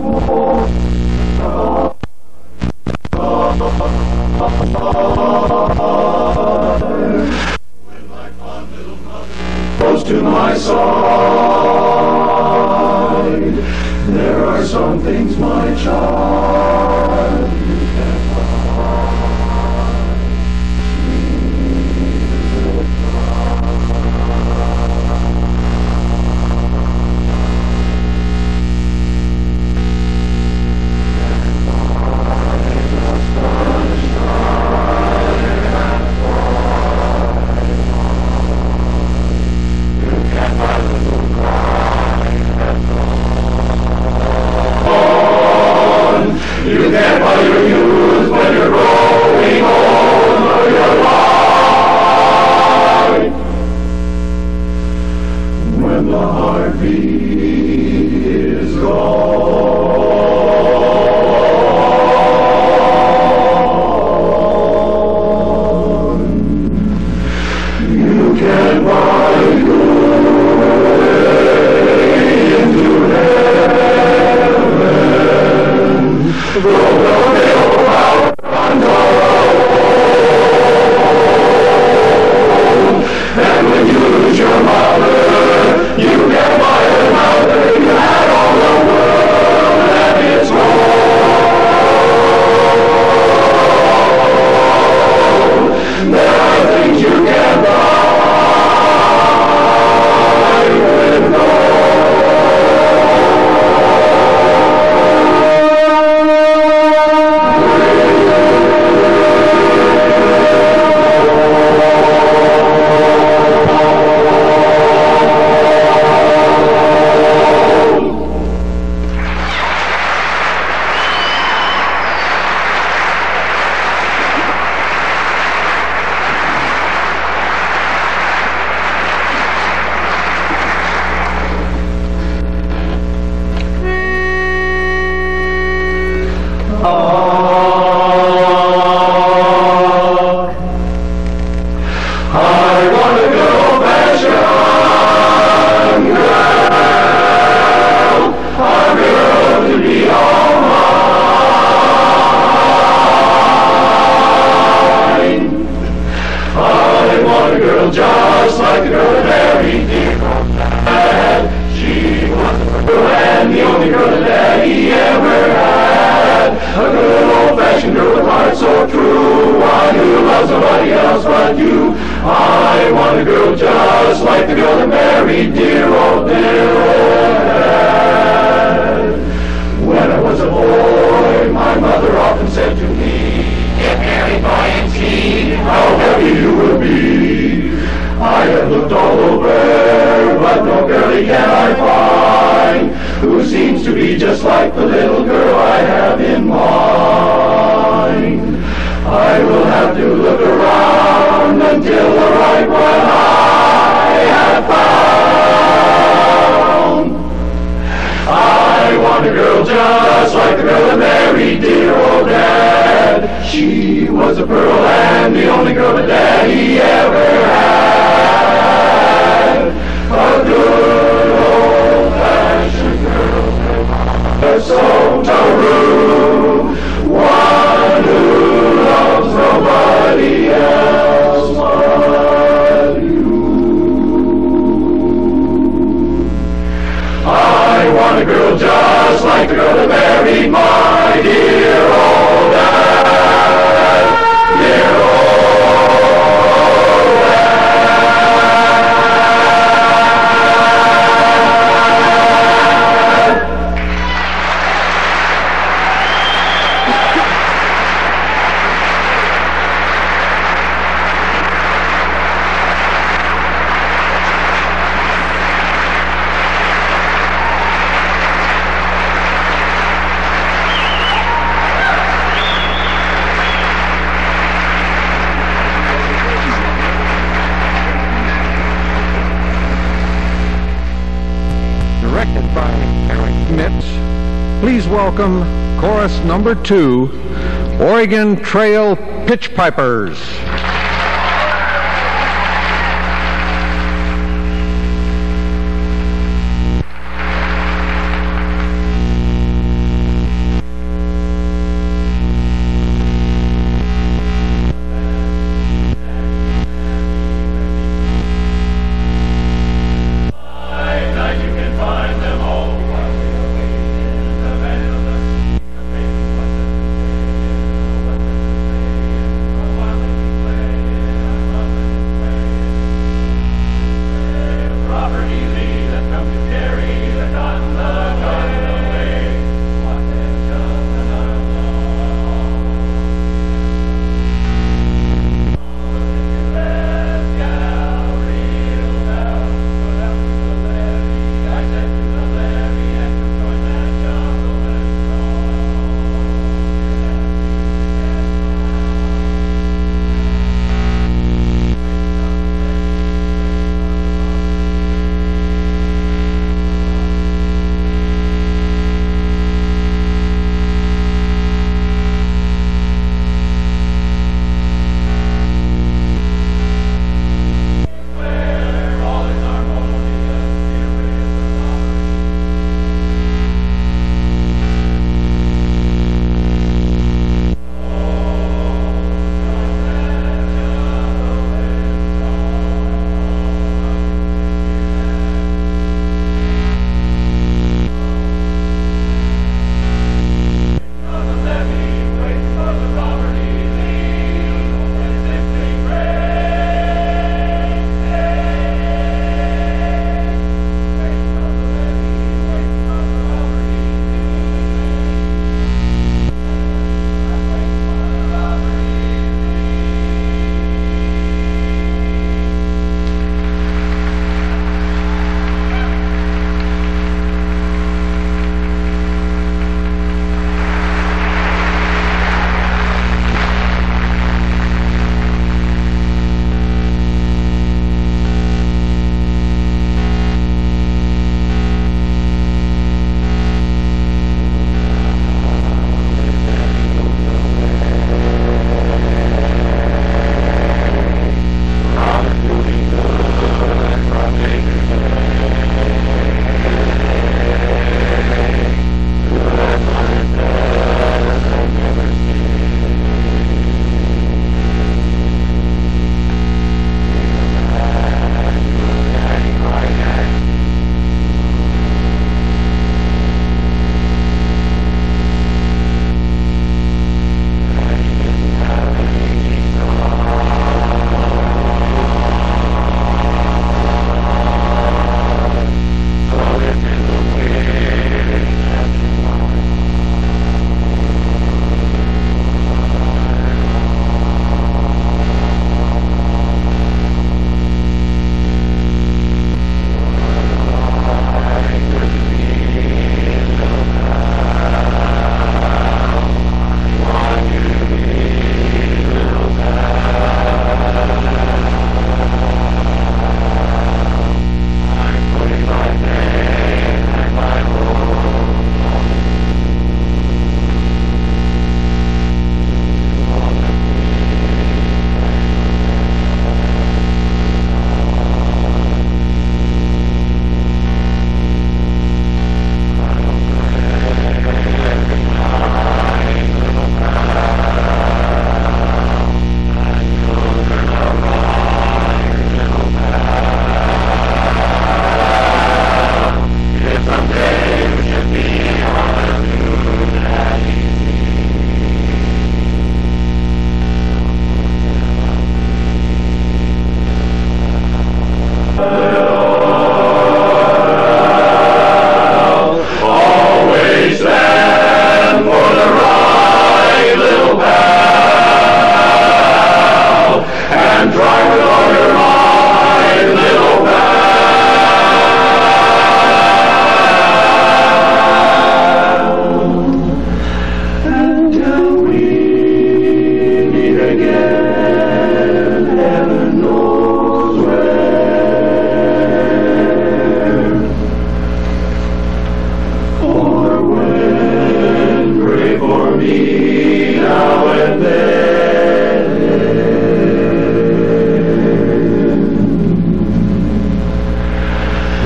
Close to my side, there are some things, my child, you can't You can't buy your youth when you're growing old or you're light. When the heartbeat is gone, you can't buy your way into heaven. Though the veil power unknown, and when you lose your mother, you can buy another. You had all the world and its gold. There are things you can buy with gold. Just like the girl that married dear old dad. She was the girl and the only girl that Daddy ever had. A good old-fashioned girl with heart so true, one who loves nobody else but you. I want a girl just like the girl that married dear old dad. When I was a boy, my mother often said to me, get married, boy, and see how happy you will be. I have looked all over, but no girlie can I find who seems to be just like the little girl I have in mind. I will have to look around until the right one I have found. I want a girl just like the girl that married dear old dad. She was a pearl and the only girl that Daddy ever had. A good old-fashioned girl, so true, one who loves nobody else but you. I want a girl just like the girl that married my dear old dad, dear old Please welcome chorus number 2, Oregon Trail Pitchpipers.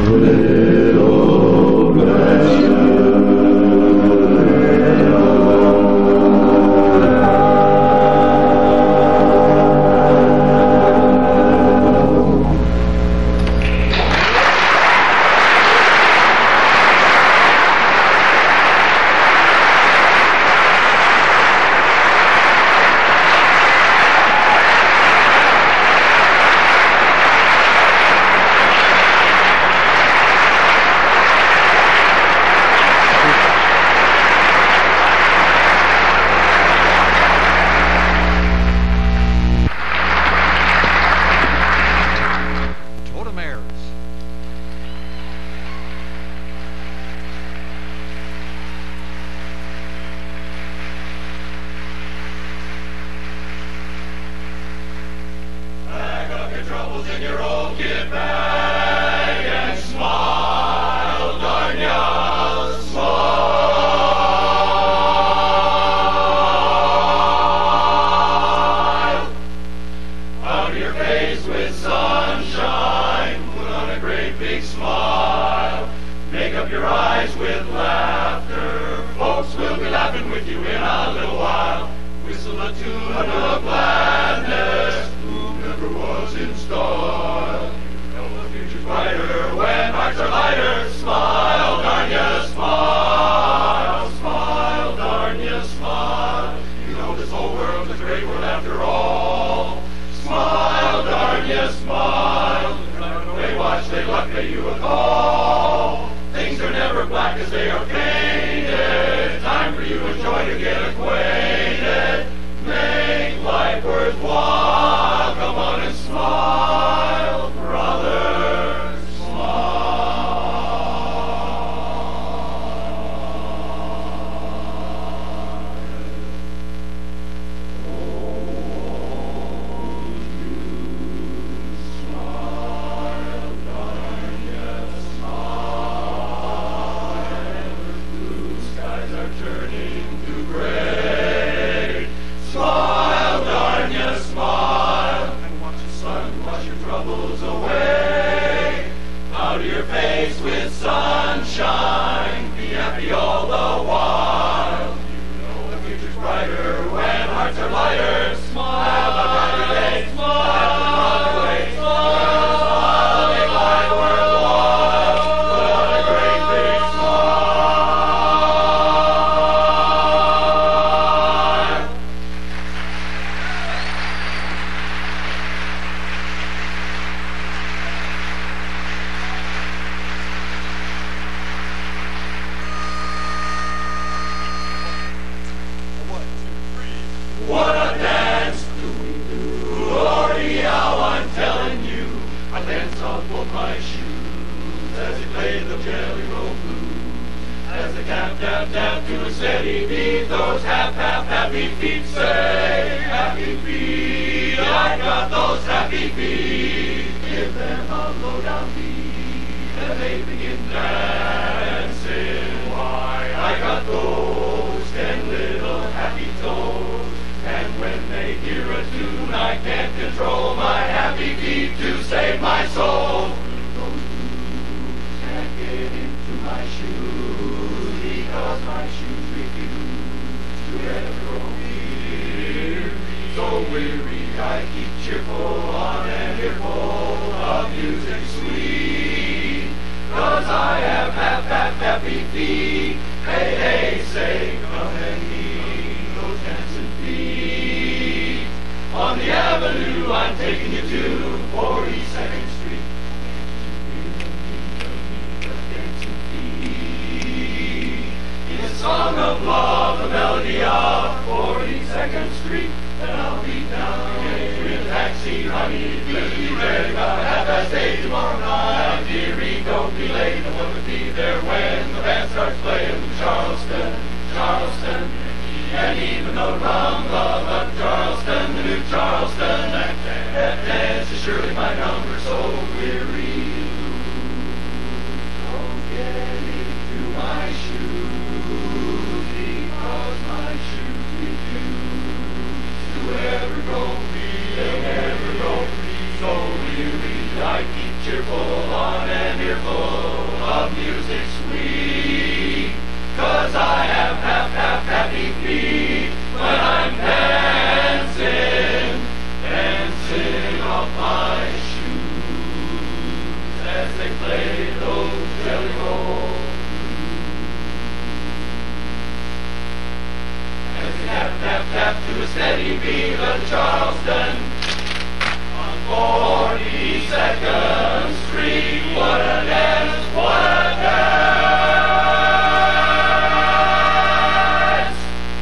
Totem Aires. Pack up your troubles in your old kit bag and smile, darn ya, smile. Powder your face with sunshine, put on a great big smile. Make up your eyes with laughter, folks will be laughing with you in a little while. Whistle a tune of gladness, who never was in style. You know the future's brighter when hearts are lighter. Smile, darn ya, smile, smile, darn ya, smile. You know this whole world's a great world after all. Smile, darn ya, smile. Run away, watch they luck pay you a call. Things are never black as they are painted. Time for you and joy to get acquainted. Make life worthwhile. Come on and smile, brother, with sunshine, be happy all the while. You know the future's brighter when hearts are lighter. Smile, brighter day, smile, away, smile, make life worthwhile. Put on a great big smile. What a dance do we do? Lordy, how I'm telling you, I dance on both my shoes as they play the Jelly Roll Blues. As they tap, tap, tap to a steady beat, those happy feet say, happy feet, I got those happy feet. Give them a low down beat, and they begin dancing. Why, I got those 10 little happy toes. And when they hear a tune, I can't control my happy feet to save my soul. Those blues can't get into my shoes because my shoes refuse to ever weary. So weary, I keep cheerful on an earful of music sweet. 'Cause I have happy feet. Hey, hey, say, come and meet those dancing feet. On the avenue, I'm taking you to 42nd Street. Dancing feet. In a song of love, the melody of 42nd Street. And I'll be down in a taxi, honey, be ready about 8:30 tomorrow night. Dearie, don't be late, I want to be there when the band starts playing. Charleston, Charleston, and even though rum love of Charleston, the new Charleston, that dance is surely my number. So weary, don't get into my shoes, because my shoes refuse to ever go free. They'll never go free. So weary, I keep cheerful on an earful of music sweet, 'cause I have happy feet when I'm dancing, dancing off my shoes as they play those jelly rolls. As they tap to a steady beat of Charleston on 42nd Street. What a dance, what a dance!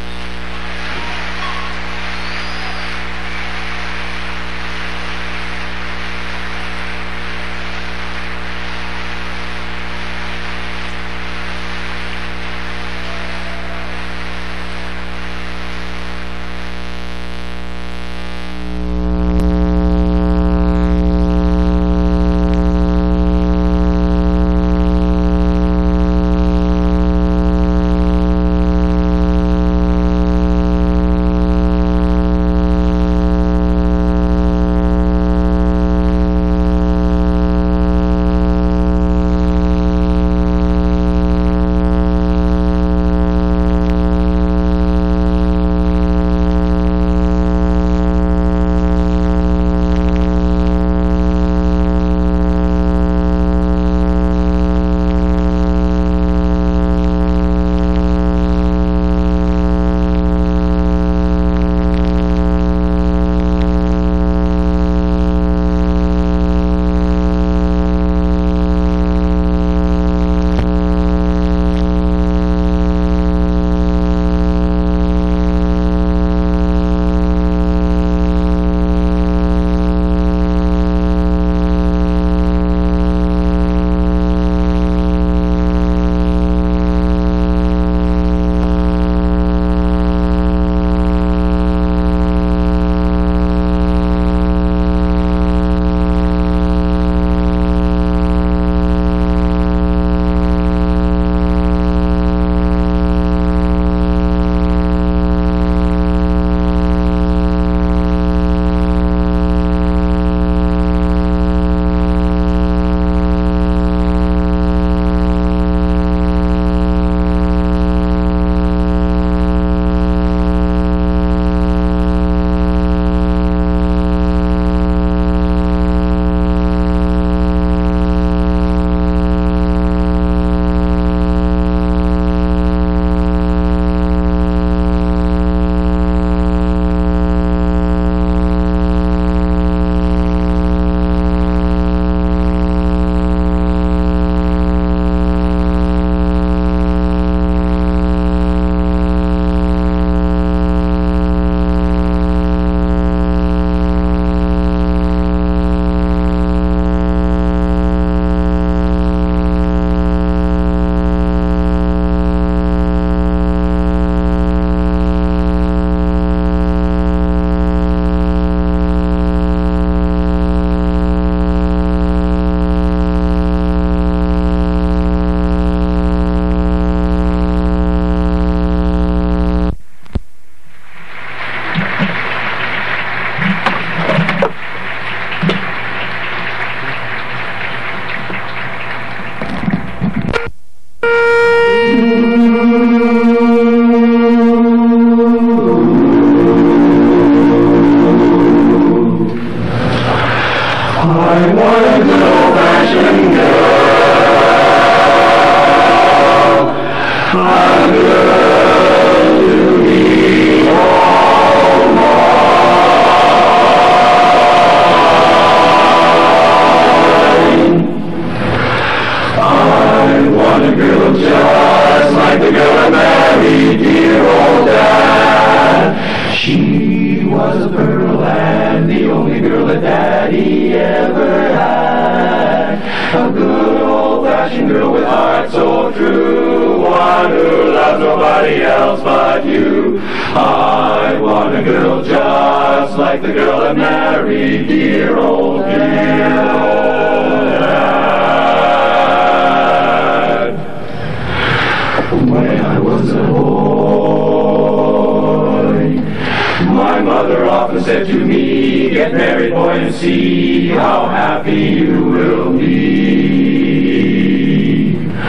Said to me, get married, boy, and see how happy you will be.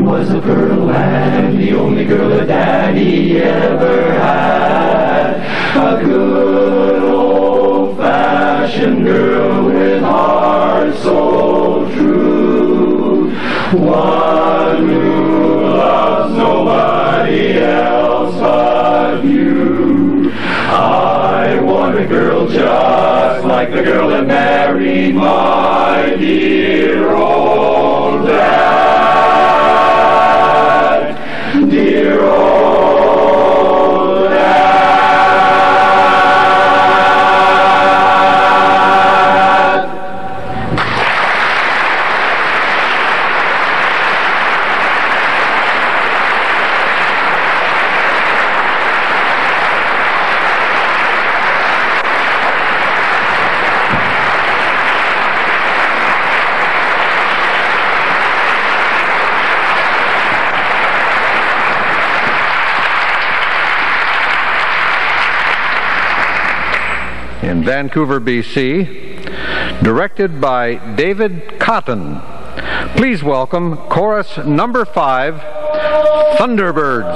was a girl and the only girl that Daddy ever had. A good old-fashioned girl with heart so true. One who loves nobody else but you. I want a girl just like the girl that married my dear old dad. Dear old dad. In Vancouver, BC, directed by David Cotton. Please welcome chorus number 5, Thunderbirds.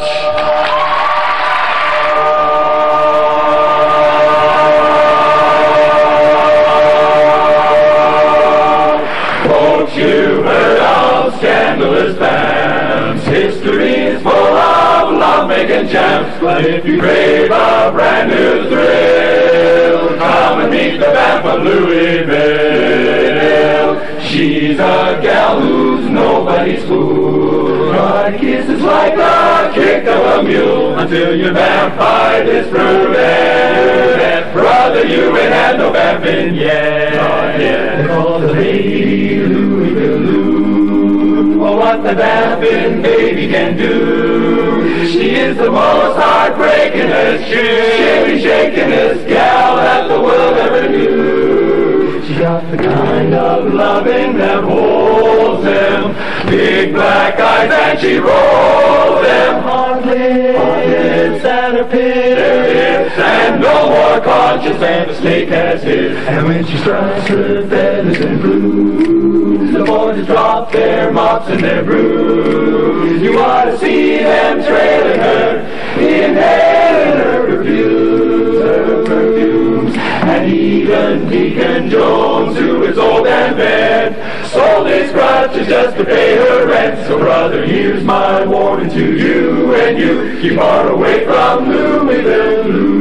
Folks, you heard of scandalous bands. History is full of love-making champs. But if you crave a brand new thrill, come and meet the band from Louisville. She's a gal who's nobody's fool. Her kiss is like the kick of a mule until your vampire is proven. Brother, you ain't had no vamping yet. Not yet. They call the lady Louisville. Oh, what the vamping baby can do. She is the most heartbreakingest, shimmy-shakingest gal that the world ever knew. She got the kind of loving that holds them, big black eyes and she rolls them. Hard lips and her pips, and no more conscious than the snake has his. And when she strikes her feathers and blues, the boys drop their mops and their brews. You ought to see them trailing her, inhaling her perfumes, and even Deacon Jones, who is old and bent, sold his crutches just to pay her rent. So brother, here's my warning to you, and you keep far away from Louisville,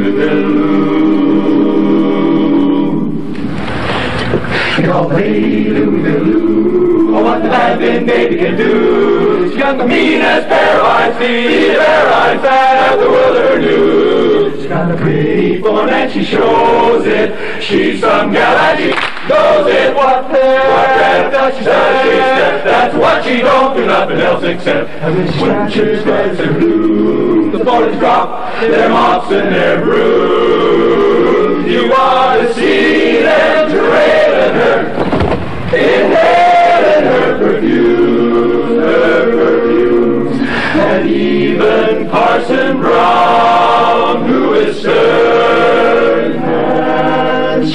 You know, hey, Louisville, oh, what the vamping baby can do. She's got the meanest pair of eyes, that the world ever knew. She's got a pretty form and she shows it. She's some gal and she knows it. What does she say? That's what she don't do, nothing else except. And when she spreads her blue, the boys drop their mops and their brooms. You ought to see them trailing her, inhaling her perfumes, and even Parson Brown, who is stern and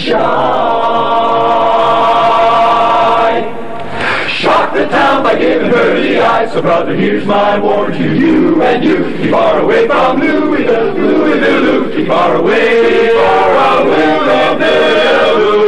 shy, shocked the town by giving her the eye. So brother, here's my warning to you, and you keep far away from Louisville, keep far away from Louisville.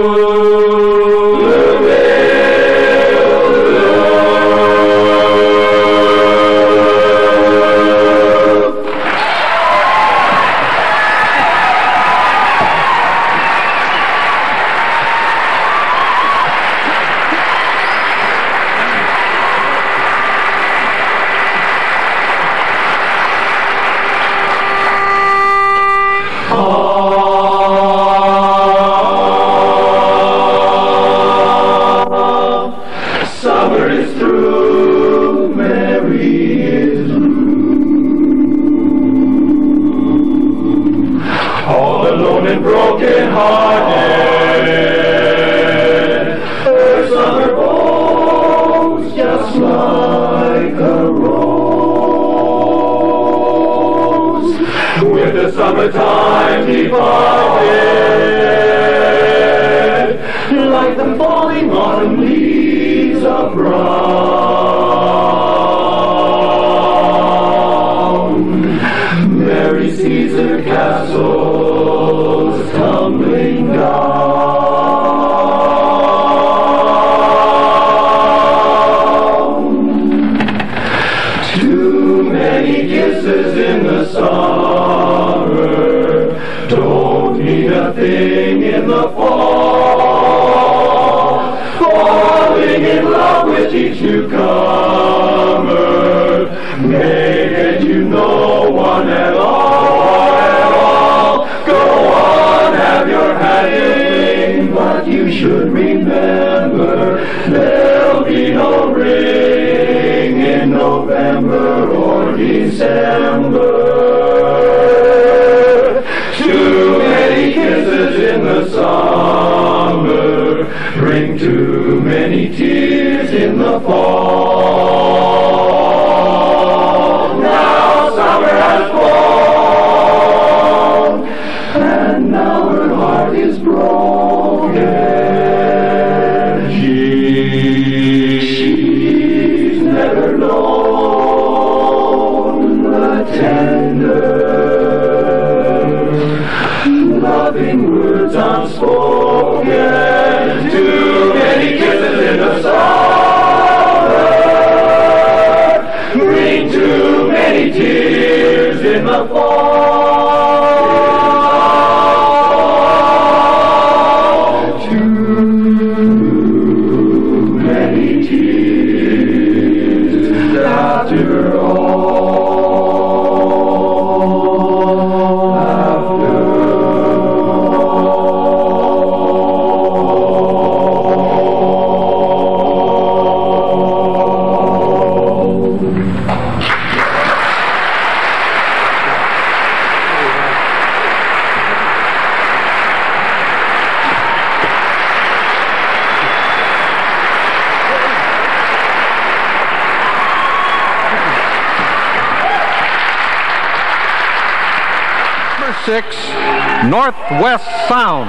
Summertime divided, like the falling autumn leaves of brown. sing in the fall, falling in love with each newcomer, making you no one at all. Go on, have your handling, but you should remember there'll be no ring in November or December. Too many kisses in the summer bring too many tears in the fall. Now summer has flown, and now her heart is broken. She's never known the tender, loving words unspoken. Too many kisses in the summer bring too many tears in the fall. Too many tears after all. Number 6, Northwest Sound.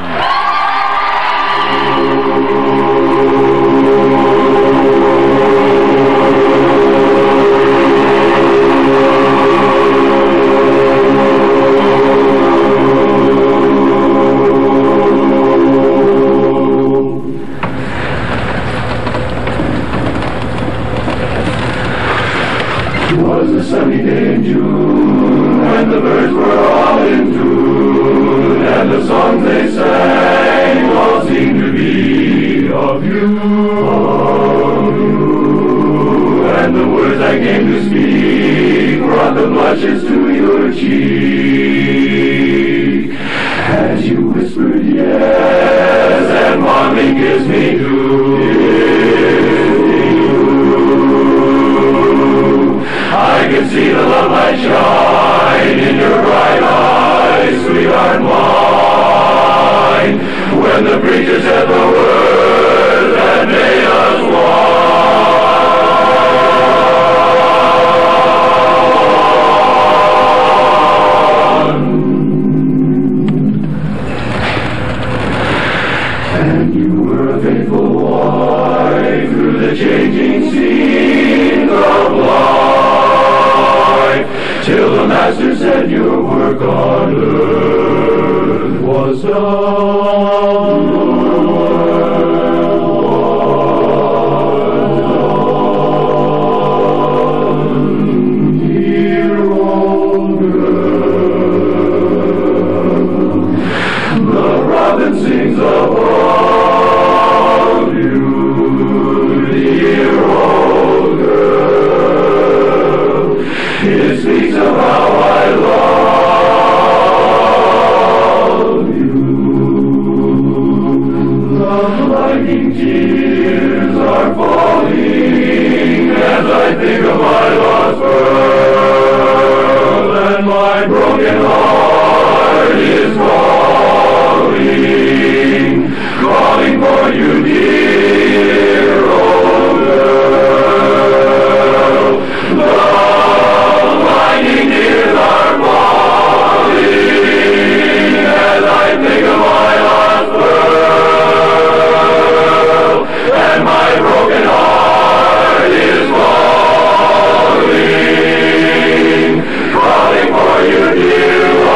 It was a sunny day in June, and the birds were all in tune, and the songs they sang all seemed to be of you, and the words I came to speak brought the blushes to your cheek, as you whispered yes, and fondly kissed me too. I can see the love light shine in your bright eyes, sweetheart mine, when the preacher said the words that made us one. And you were a faithful wife through the changing scenes of life, till the Master said your work on earth was done. Dear old girl, the robin sings about you. Dear old girl, it speaks of how I love you. The blinding tears are falling as I think of my lost pearl, and my broken heart is calling, calling for you, dear old girl. The blinding tears are falling as I think of my lost pearl, and my broken heart is calling, calling for you, dear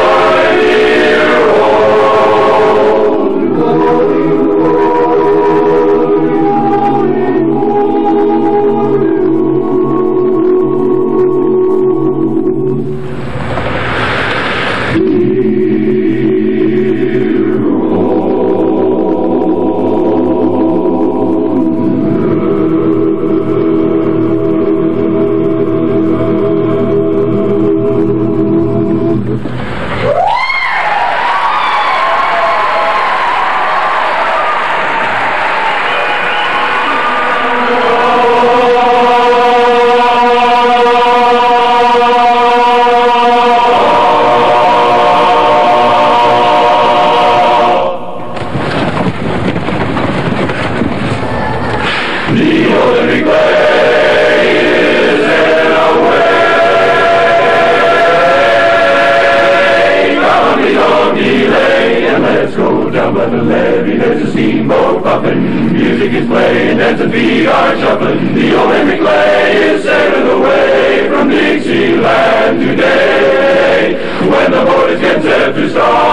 hands and feet are shuffling. The old Henry Clay is sailing away from Dixieland today. When the boat is getting set to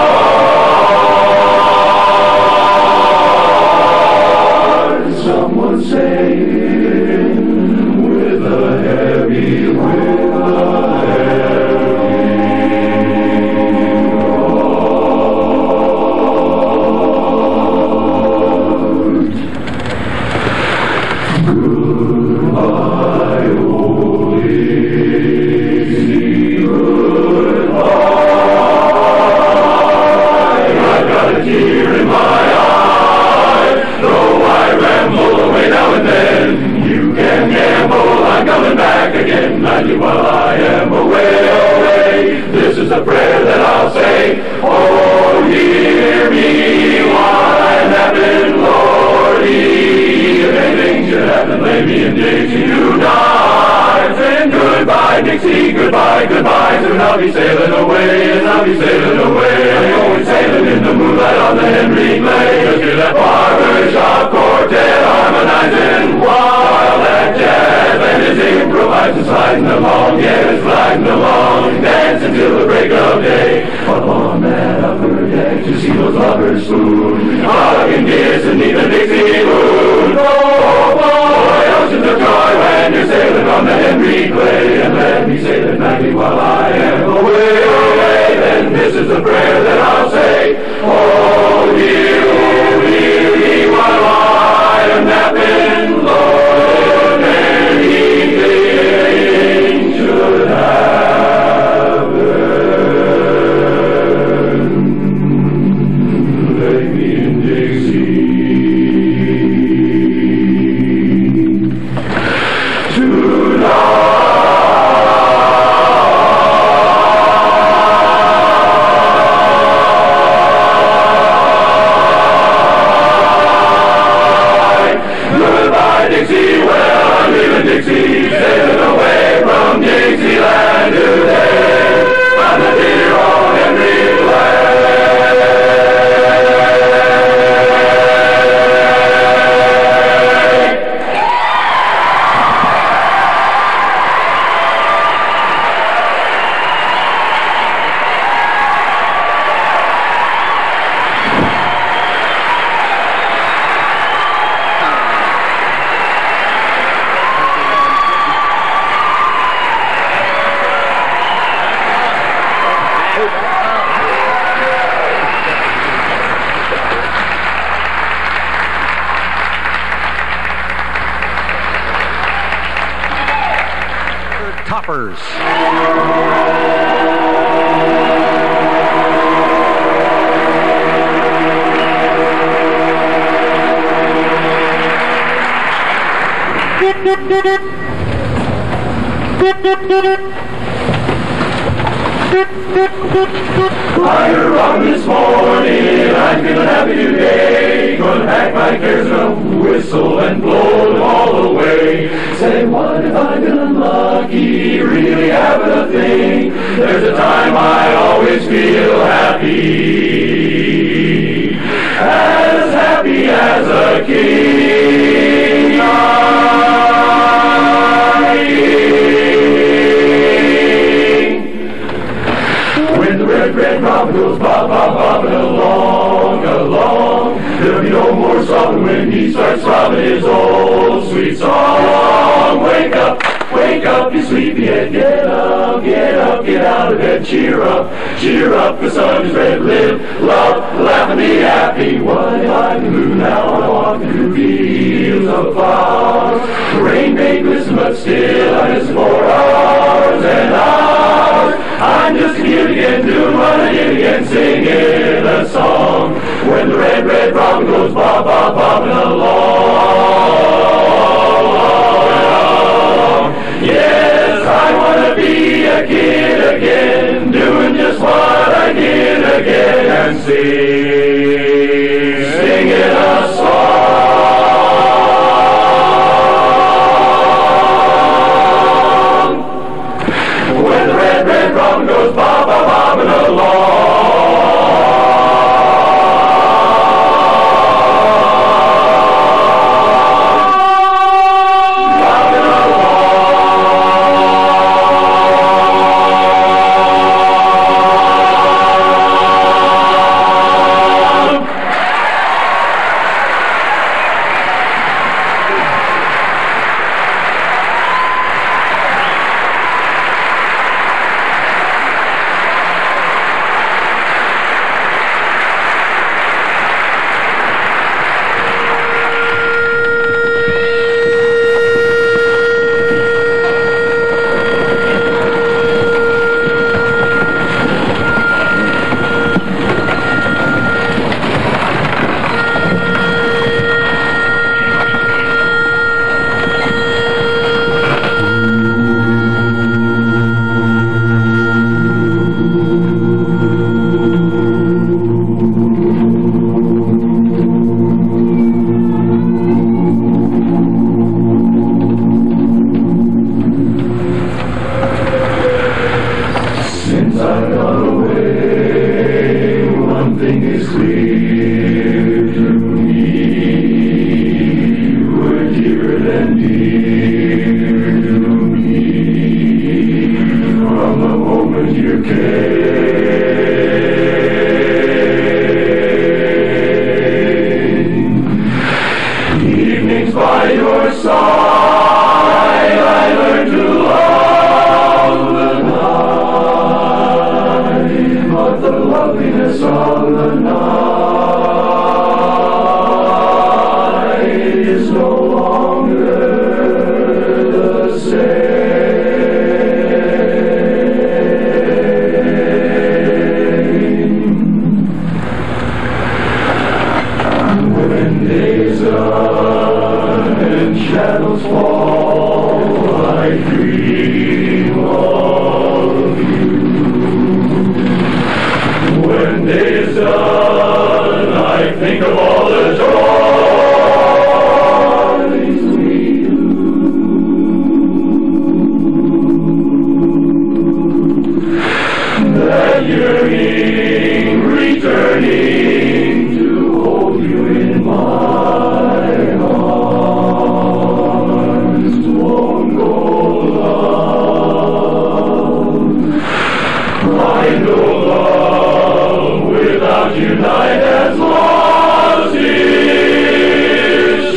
start, someone's sailing with a heavy, while I am away. This is a prayer that I'll say. Oh, hear me while I'm napping, Lordy. If anything should happen, lay me in Dixie tonight. Saying goodbye, Dixie, goodbye, goodbye. Soon I'll be sailing away, and I'll be sailing away. I'm going sailing in the moonlight on the Henry Clay. Just hear that barbershop quartet harmonizing while that jazz band is improvising, sliding along, yes, sliding along, dancing till the break of day. Up on that upper deck to see those lovers swoon, hugging, kissing neath the Dixie moon. Oh boy, oceans of joy when you're sailing on the Henry Clay, and let me sail at night while I am away. Then this is the prayer that I'll say. Oh, hear me while I am napping, Lord, anything should happen, lay me in Dixie tonight. Dixie, well, I'm leaving Dixie, sailing away from Dixieland today. On the dear old Henry Toppers. Fire on this morning, I'm feeling happy today. Gonna pack my cares and whistle and blow them all away. Say, what if I've been unlucky, really having a thing? There's a time I always feel happy as a king. When the red robin goes bobbing along, there'll be no more sobbing when he starts throbbing his old sweet song. Wake up, you sleepyhead, get up, get out of bed, cheer up, the sun is red, live, love, laugh and be happy. What if I can move now, I walk through fields of flowers. The rain may glisten, but still I miss 4 hours and hours. I'm just a kid again, doing what I did again, singing a song. When the red robin goes bobbing along. Yes, I want to be a kid again, doing just what I did again, and singing a song. When the red robin goes bobbing along. done and shadows fall, I dream of you. When day is done, I think of all the joys we knew. That yearning, returning to hold you in my arms, won't go long. I know love without you night has lost its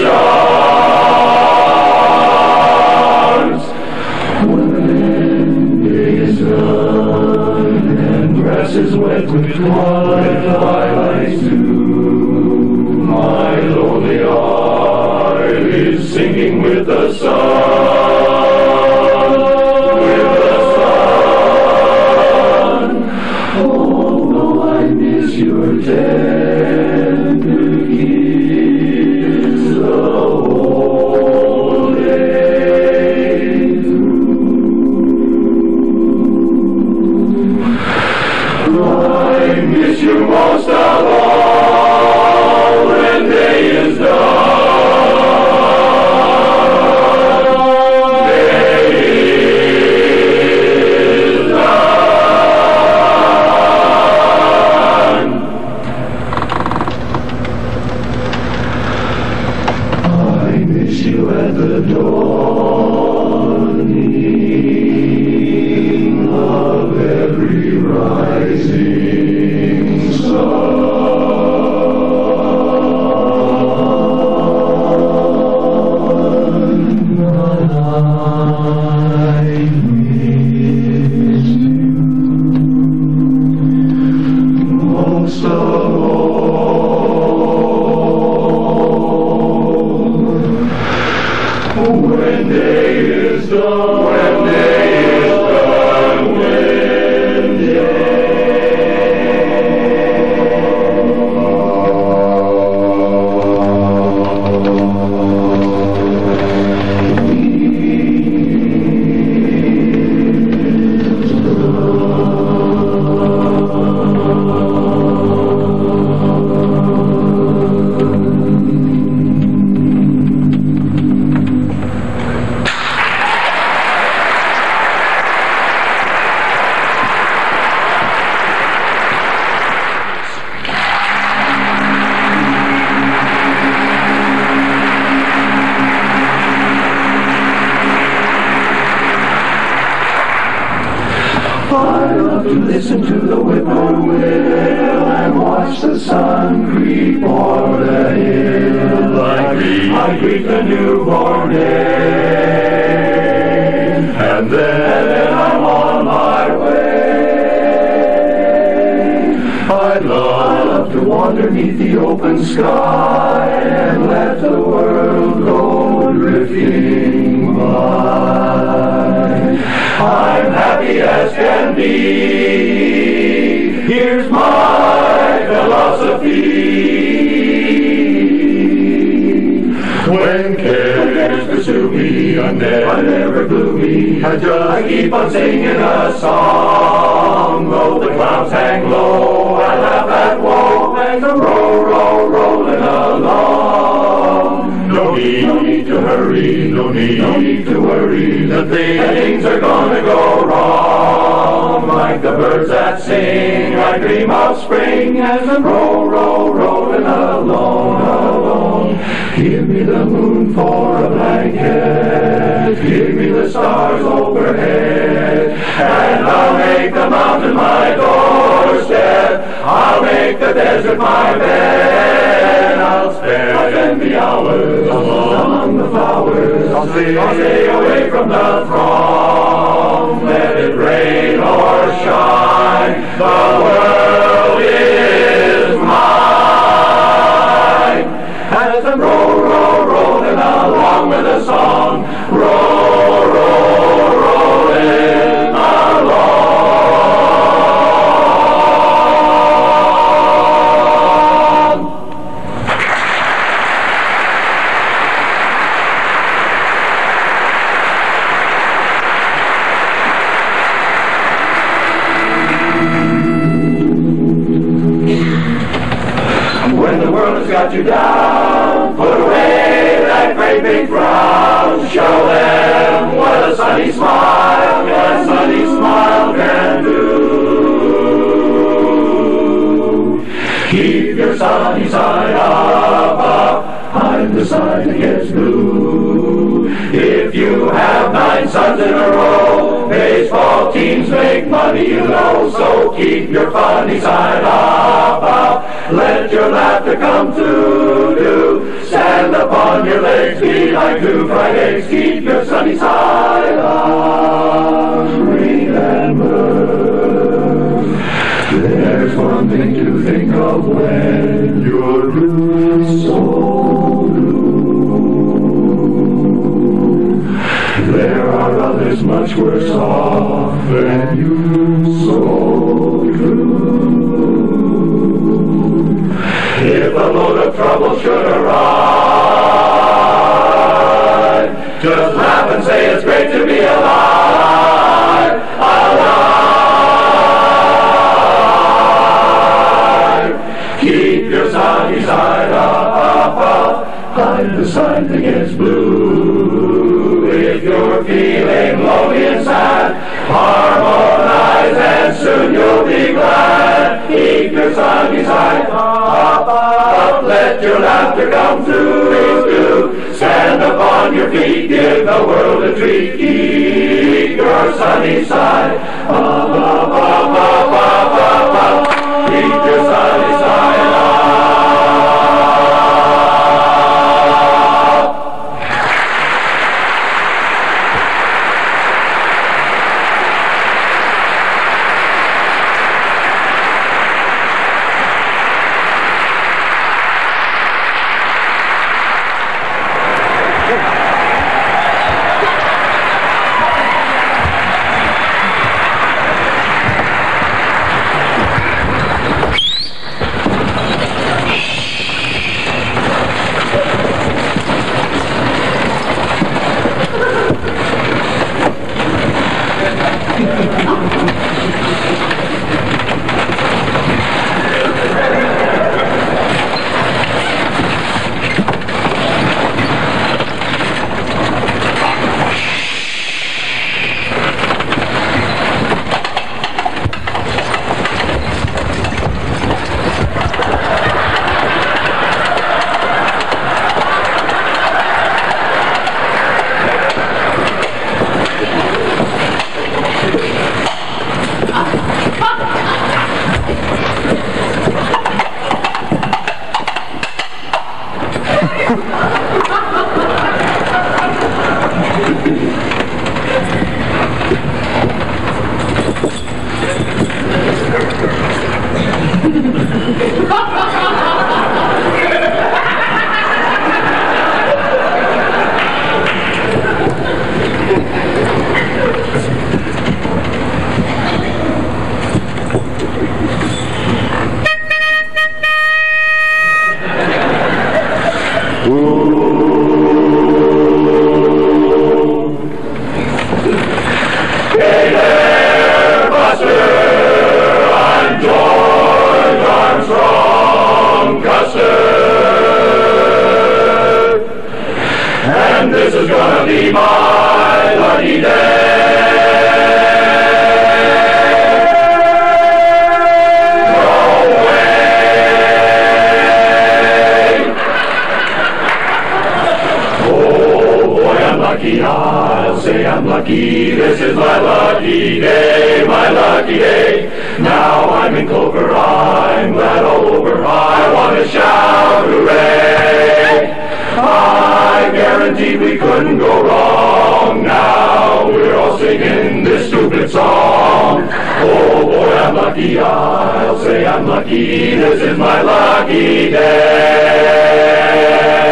charms. When day is done and grass is wet with twilight too, my lonely heart is singing with the sun, with the sun. Although I miss your tender kiss the whole day through, I miss you most of all when day is done. Day is done. I miss you at the dawning of every rising sun. I miss you most of all when day is done. When day is done. When day. I love to listen to the whippoorwill and watch the sun creep o'er the hill. I greet the newborn day, and then I'm on my way. I love to wander neath the open sky and let the world go drifting by. I'm happy as can be. Here's my philosophy. When cares pursue me, I'm never gloomy. I keep on singing a song. Though the clouds hang low, I laugh at woe and the rolling along. No need to hurry, no need to worry. The things are gonna go wrong. Like the birds that sing, I dream of spring as I'm rolling along. Give me the moon for a blanket, give me the stars overhead, and I'll make the mountain my doorstep, I'll make the desert my bed. I'll spend the hours among the flowers, I'll stay away from the throng. Let it rain or shine, the world is mine. As I'm rolling along with a song, rolling along. got you down. Put away that great big frown. Show them what a sunny smile can do. Keep your sunny side up, hide the side that gets blue. If you have 9 suns in a row, baseball teams make money, you know. So keep your funny side up, let your laughter come through. Do stand up on your legs, be like 2 fried eggs. Keep your sunny side up. Remember, there's one thing to think of when you're blue, so blue. There are others much worse off than you, so true. If a load of trouble should arrive, just laugh and say it's great to be alive, alive. Keep your sunny side up, hide the side that gets blue. If you're feeling lonely and sad, harmonize and soon you'll be glad. Keep your sunny side up, let your laughter come through. Please do stand up on your feet, give the world a treat. Keep your sunny side up, keep your sunny side up. Hey there, Buster! I'm George Armstrong Custer, and this is gonna be my lucky day. I'll say I'm lucky, this is my lucky day, my lucky day. Now I'm in clover, I'm glad all over, I want to shout hooray. I guarantee we couldn't go wrong, now we're all singing this stupid song. Oh boy, I'm lucky, I'll say I'm lucky, this is my lucky day.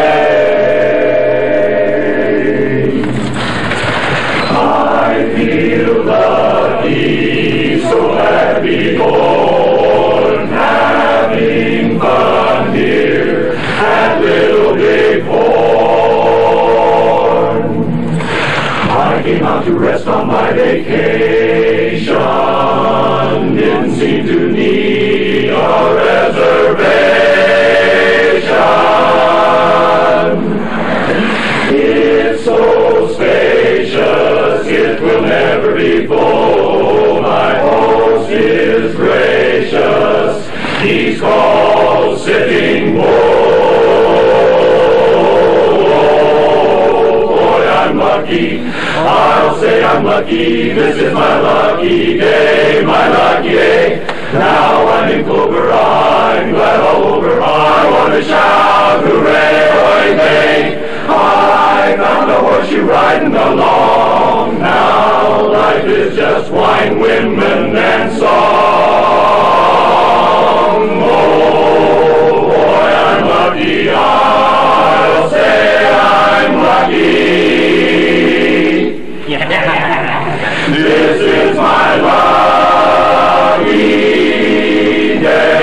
I feel lucky, so happy born, having fun here at Little Big Horn. I came out to rest on my vacation, didn't seem to need a reservation. lucky. I'll say I'm lucky, this is my lucky day, my lucky day. Now I'm in clover, I'm glad all over. I want to shout, hooray, hoy day. I found a horseshoe riding along. Now life is just wine, women, and song. Oh boy, I'm lucky, I'll say I'm lucky. This is my lucky day.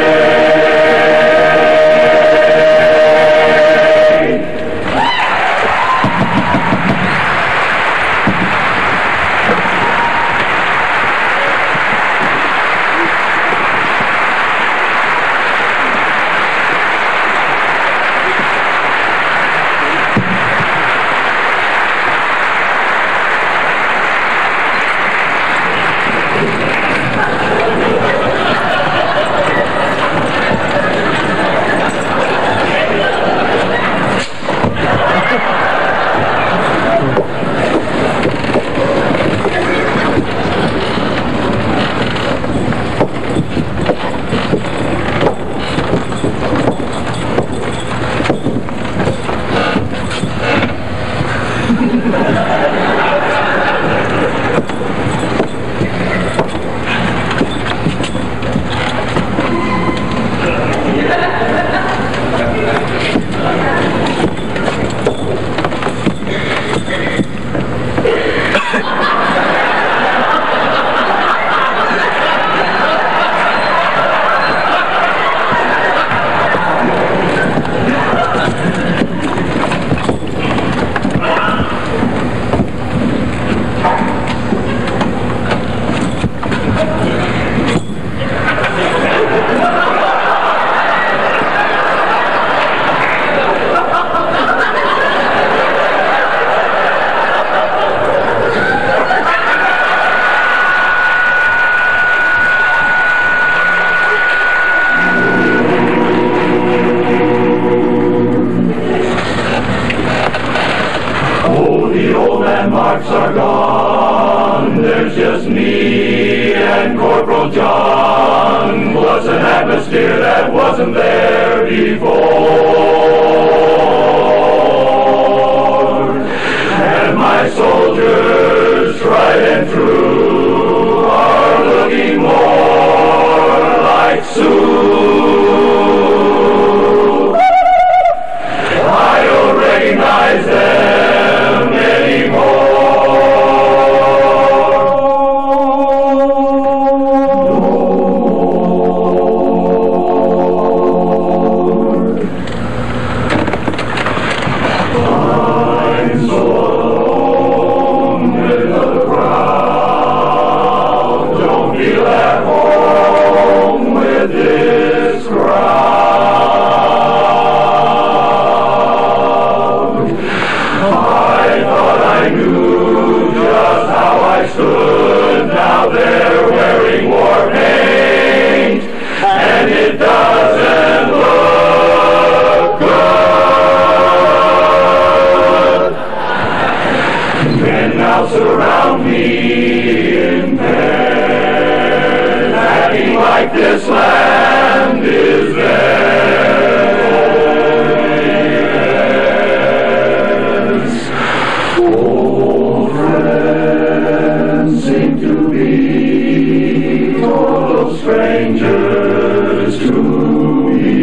Are gone, there's just me and Corporal John, plus an atmosphere that wasn't there before. And my soldiers, tried and true, are looking more like Sioux. I don't recognize them anymore. Surround me in pairs, acting like this land is theirs. Old friends seem to be total strangers to me.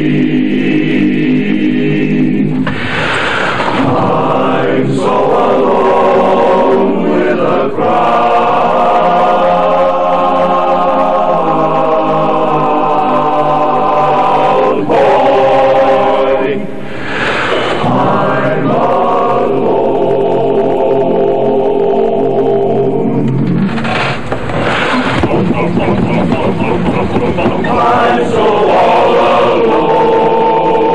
I'm so alone with a crowd, boy, I'm alone. I'm so all alone.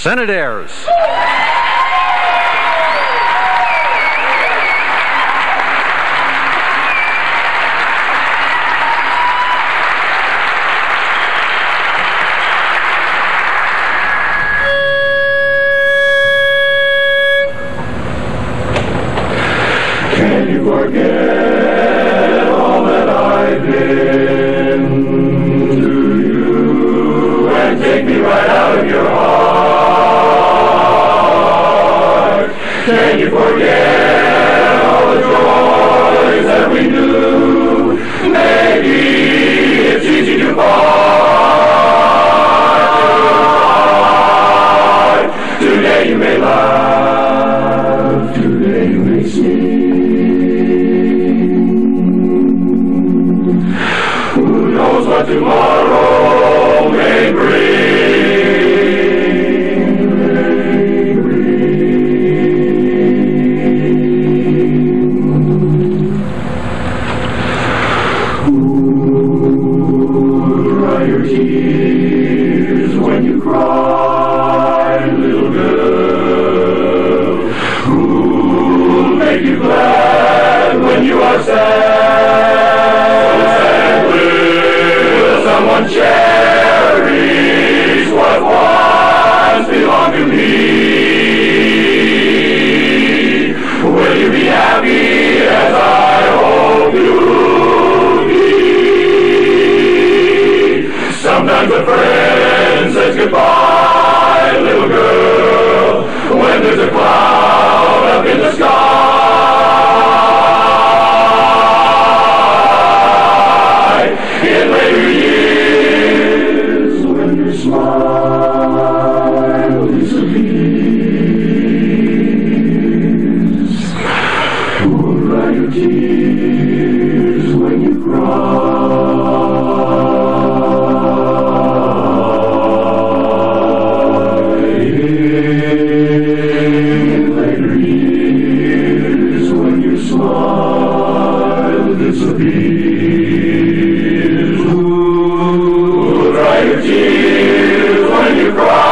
Cascade Airs. Can you forget all that I've been to you and take me right out of your heart? Can you forget all the joys that we knew? Maybe it's easy to part. Today you may laugh, today you may sing. Who knows what tomorrow may bring, Dry your tears when you cry, little girl. Who'll make you glad when you are sad? Will someone cherish what once belonged to me? Will you be happy as I hope you'll be? Sometimes a friend says goodbye, little girl, when there's a cloud up in the sky. In later years, when your smile disappears, who'll dry your tears when you cry? In later years, when your smile disappears, who'll dry your tears when you cry?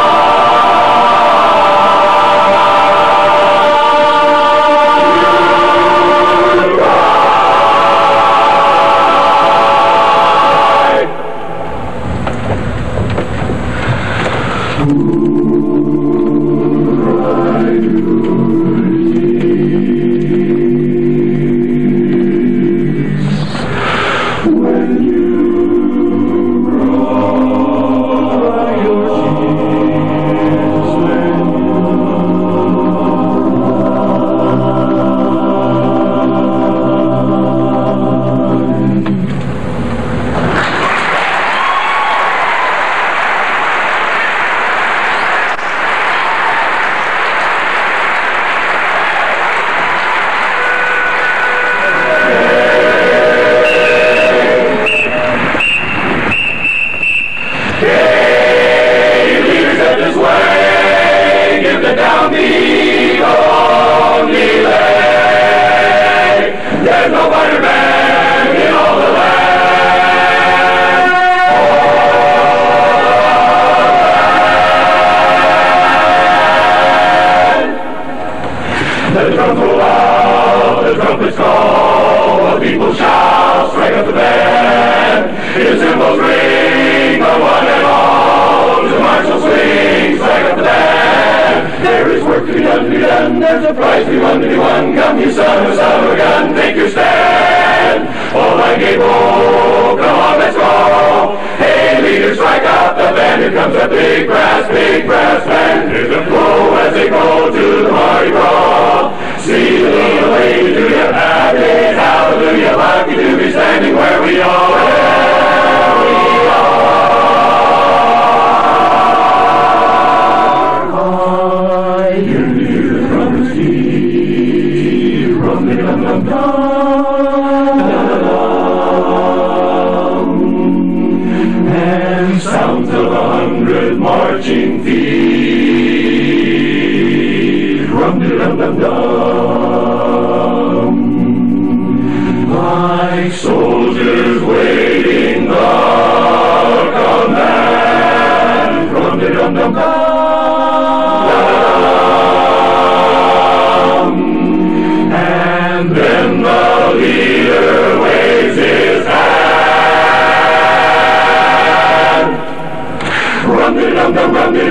Like soldiers waiting the command from the dum-dum-dum.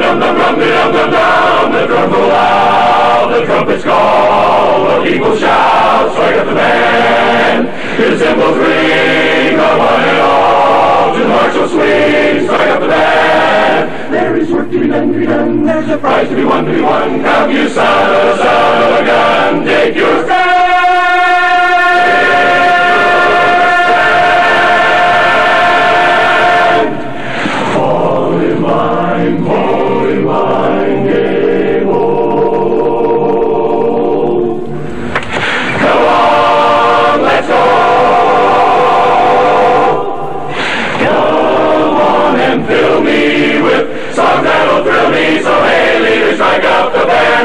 dum-dum-dum-dum-dum-dum. The drums go loud, the trumpets call, the people shout, strike up the band. Hear the cymbals ring, the one and all, to the martial swing, strike up the band. There is work to be done, there's a prize to be won, Come you son of a gun, take your stand. Fall in line, game on. Come on, let's go. Come on and fill me with songs that'll thrill me. So hey, leaders, strike up the band.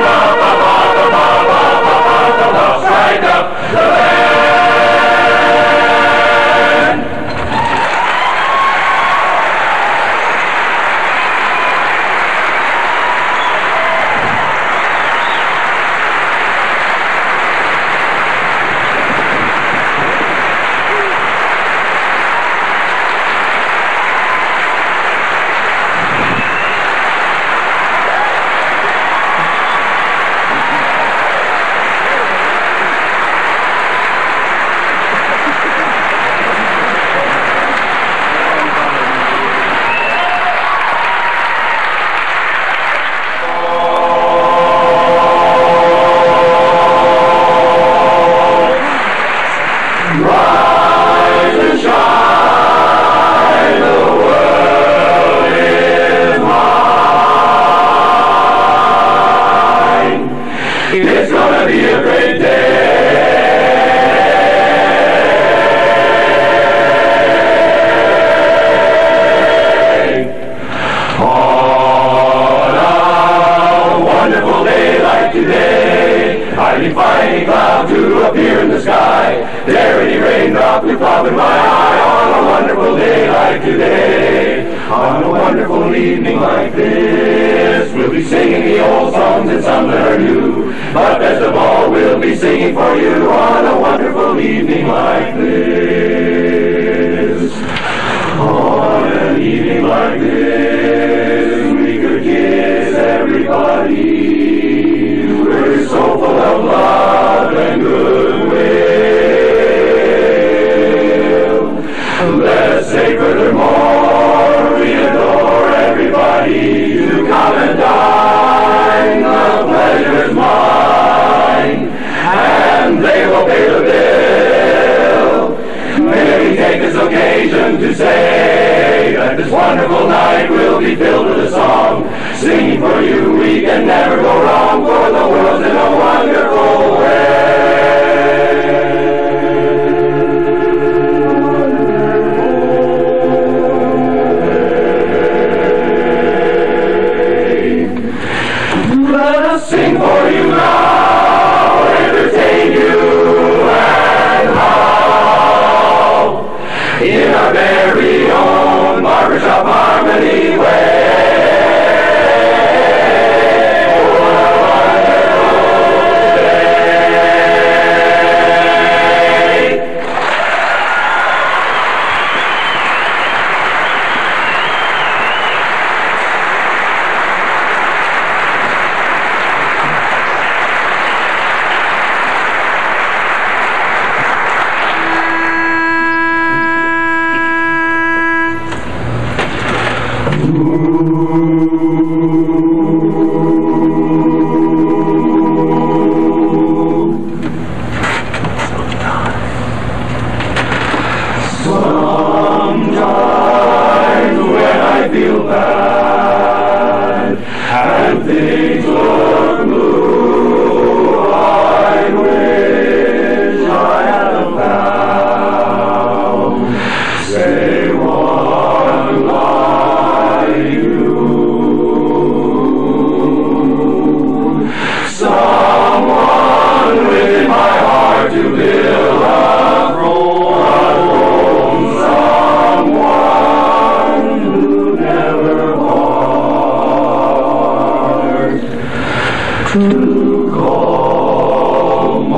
Strike up the band. It's gonna be a great day. On a wonderful day like today, I defy any cloud to appear in the sky. Dare any raindrop to pop in my eye. On a wonderful day like today, on a wonderful evening like this, we'll be singing the old songs and some that are new. But best of all, we'll be singing for you on a wonderful evening like this. On an evening like this, we could kiss everybody. We're so full of love and goodwill. Let's say furthermore, we adore everybody to come and dine. The pleasure's mine, and they will pay the bill. May we take this occasion to say that this wonderful night will be filled with a song. Singing for you, we can never go wrong, for the world's in a wonderful way. Let us sing for you now, entertain you and how, in our very own barbershop harmony way. Sometimes when I feel bad and things look blue, I wish I had a pal, say one like you. Someone within my heart to build a throne, someone who never part, to call my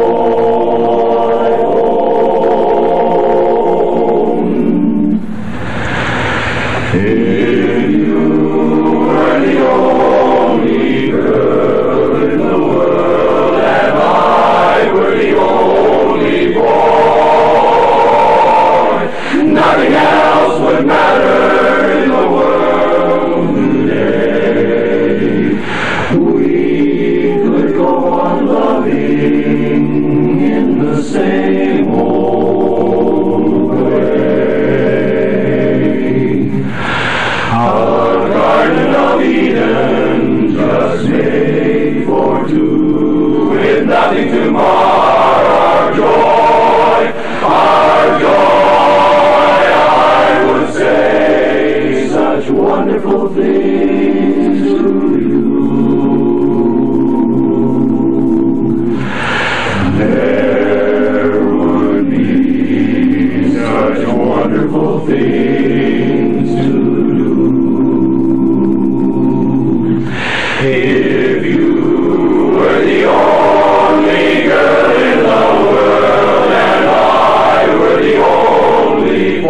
own. If you were the only girl in the world and I were the only boy, nothing else would matter in the world today. We could go on loving in the same old way. Our Garden of Eden just made for two, with nothing to mar our joy, our joy. I would say such wonderful things to you. There would be such wonderful things to do. If you were the only girl in the world and I were the only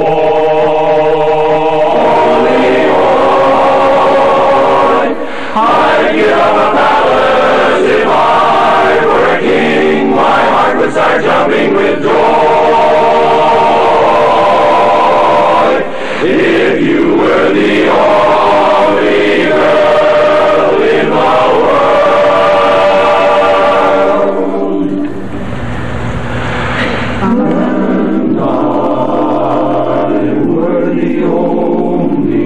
boy, I'd give up a palace if I were a king. My heart would start jumping with joy. If you were the only girl in the world, and I were the only.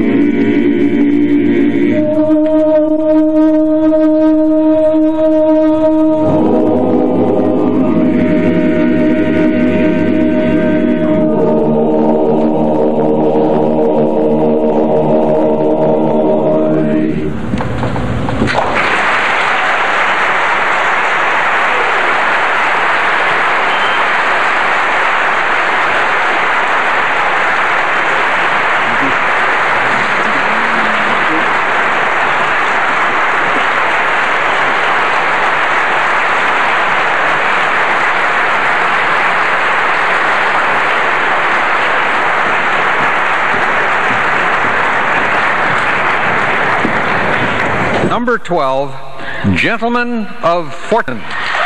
Number 12, Gentlemen of Fortune.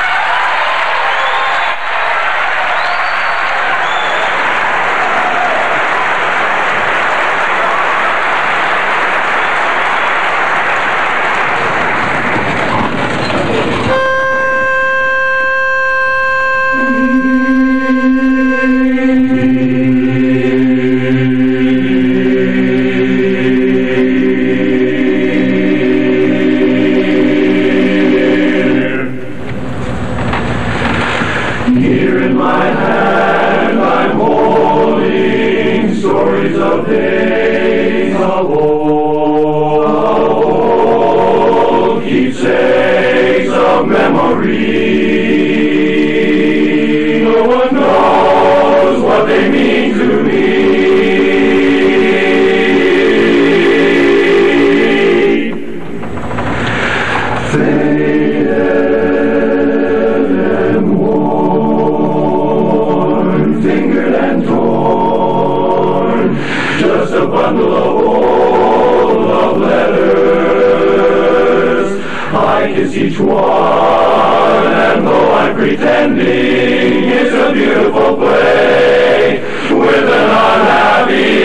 Each one, and though I'm pretending it's a beautiful play with an unhappy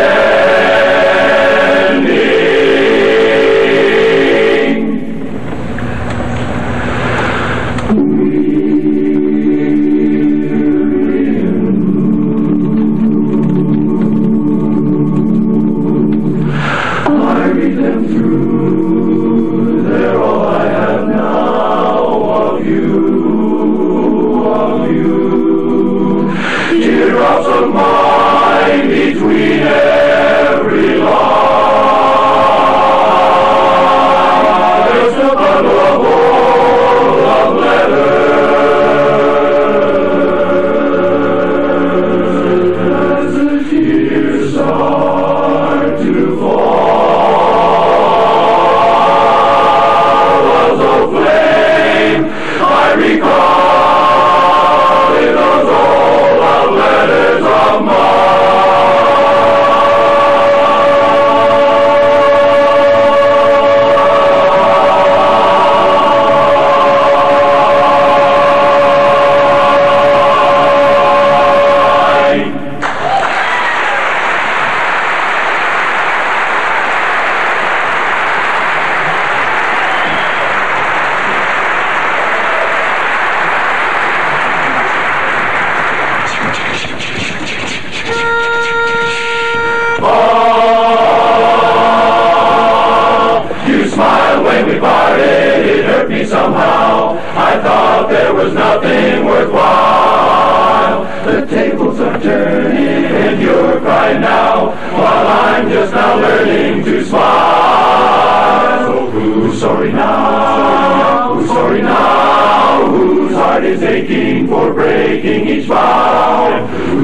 ending. I read them through, they're all I have now of you. Teardrops of mine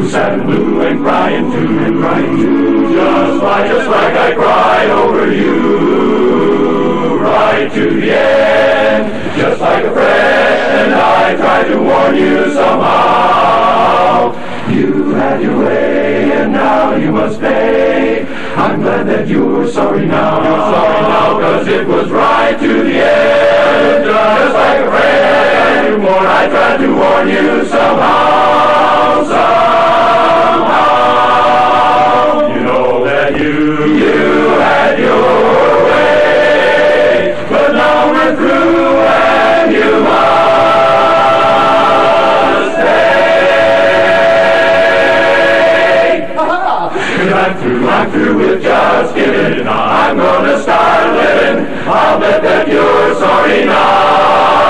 sad and blue and crying too, just like I cried over you, right to the end, just like a friend, I tried to warn you somehow. You had your way, and now you must pay. I'm glad that you're sorry now. You're sorry now, 'cause it was right to the end. Just like a friend, I tried to warn you somehow, somehow. You know that you had your way, but now we're through, and you must stay. 'Cause I'm through with just giving it on. I'm gonna start living. I'll bet that you're sorry now.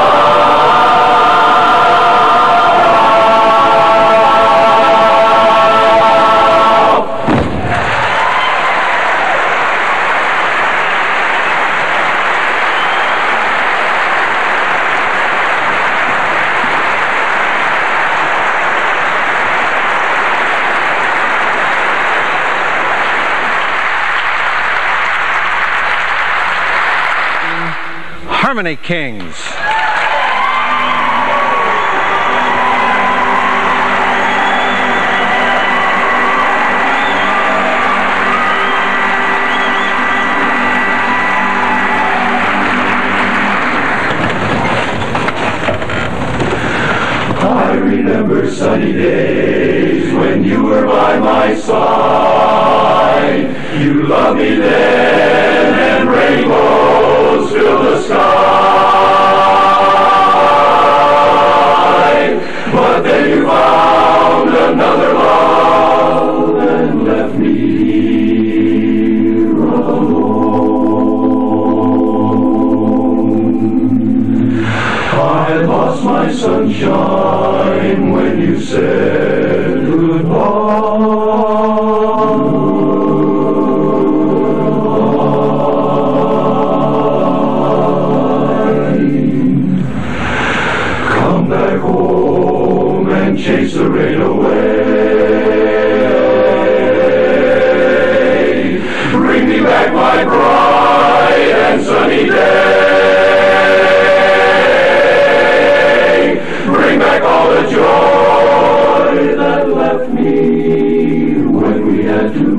Harmony Kings. I remember sunny days when you were by my side. You loved me then, and rainbows filled the sky. But then you found another love and left me here alone. I lost my sunshine when you said goodbye. Come back home and chase the rain away. Bring me back my bright and sunny day. Bring back all the joy that left me when we had to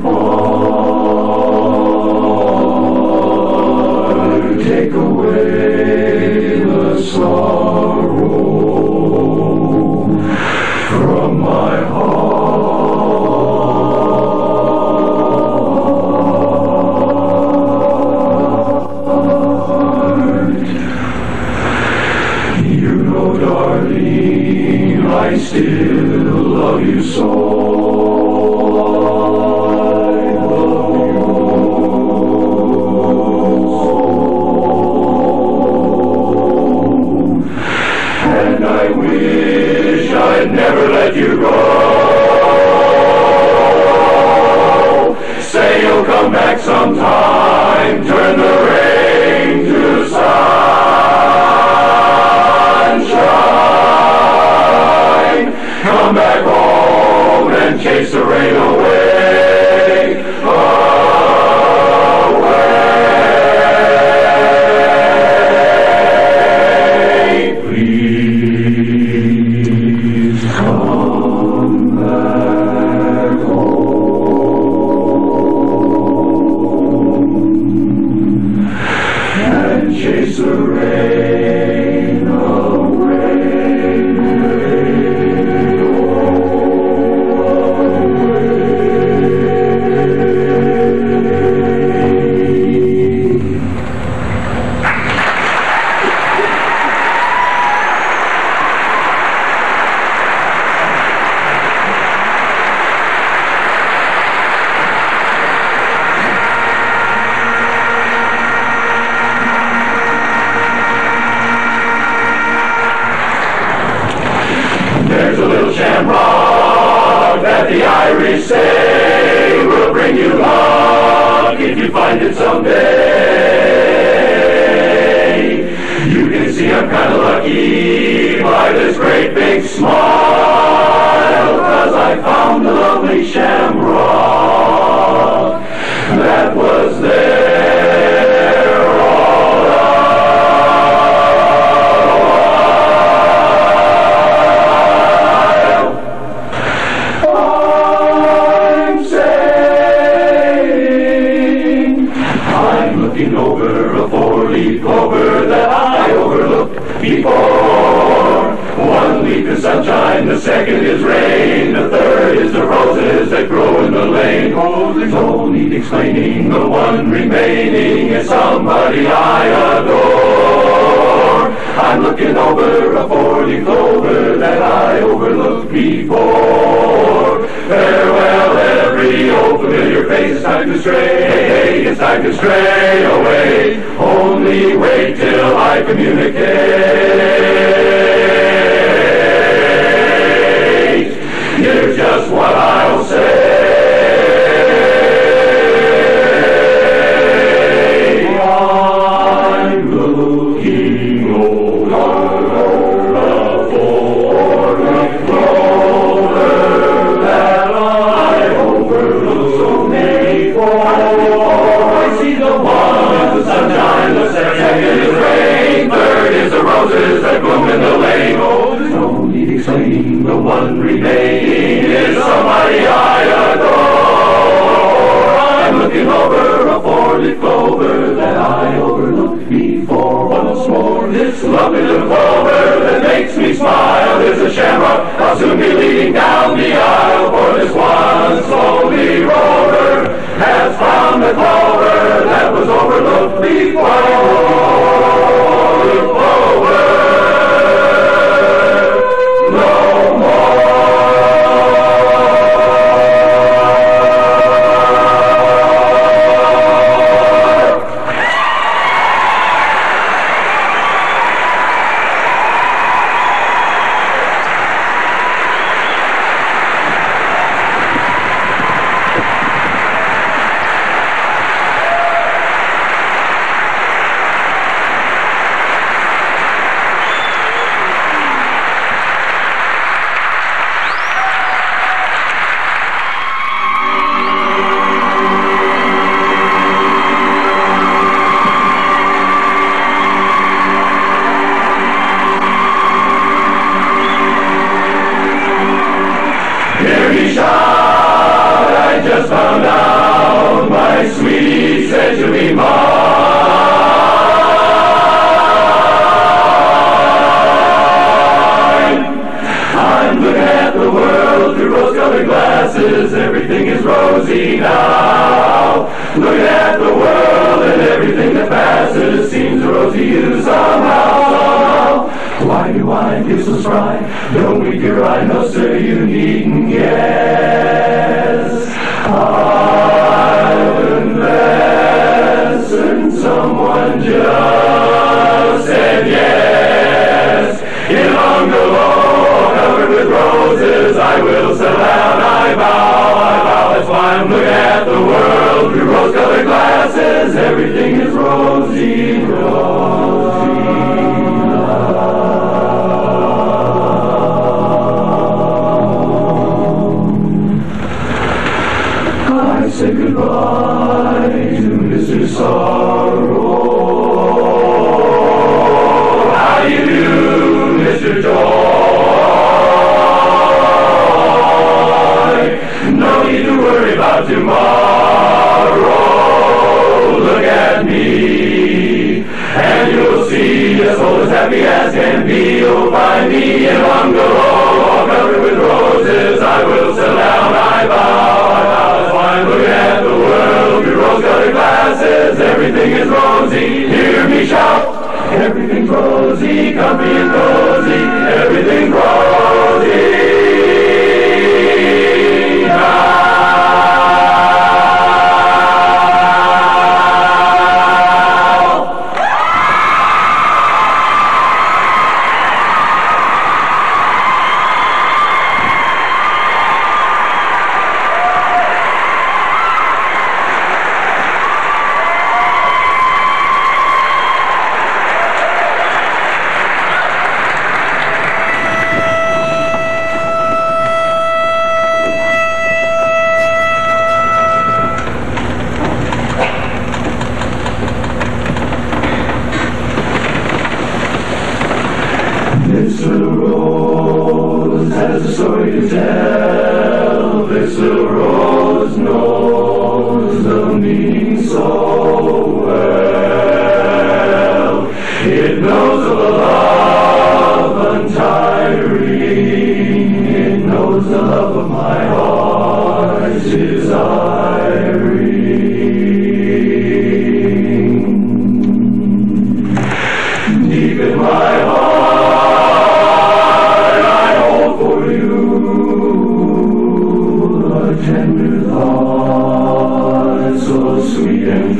part. Take away the sorrow from my heart. You know, darling, I still love you so. And I wish I'd never let you go. Say you'll come back sometime, turn the rain to sunshine. Come back home and chase the rain away, away. Please come back home and chase the rain away. There's a little shamrock that the Irish say will bring you luck if you find it someday. You can see I'm kind of lucky by this great big smile, 'cause I found the am wrong. That was there all I'm saying I'm looking over a four-leaf clover that I overlooked before. One leaf is sunshine, the second is rain, the third is the roses that grow in the lane. Oh, there's no need explaining, the one remaining is somebody I adore. I'm looking over a four-leaf clover that I overlooked before. Farewell, every old familiar face, it's time to stray, it's time to stray away. Only wait till I communicate. Here's just what I'll say. I'm looking over a four-leaf clover that I overlooked so many before. I see the one, the sunshine, the second is rain, third is the roses that bloom in the lane. Oh, there's no need explaining, the one remaining is somebody I adore. I'm looking over a four-leaf clover that I overlooked before. Once more, this lovely little clover that makes me smile is a shamrock. I'll soon be leading down the aisle, for this one slowly rover has found the clover that was overlooked before. Clover, no more. Everything is rosy now. Looking at the world and everything that passes seems rosy to you somehow. Why do I feel so spry? Don't weep your eye, no sir, you needn't guess. I've confessed, certain someone just said yes. In bungalow covered with roses, I will settle down, I vow, that's why I'm looking at the world through rose-colored glasses. Everything is rosy, rosy. me so well. It knows of a love untiring. It knows the love of my heart's desiring. Deep in my heart I hold for you a tender thought, so sweet and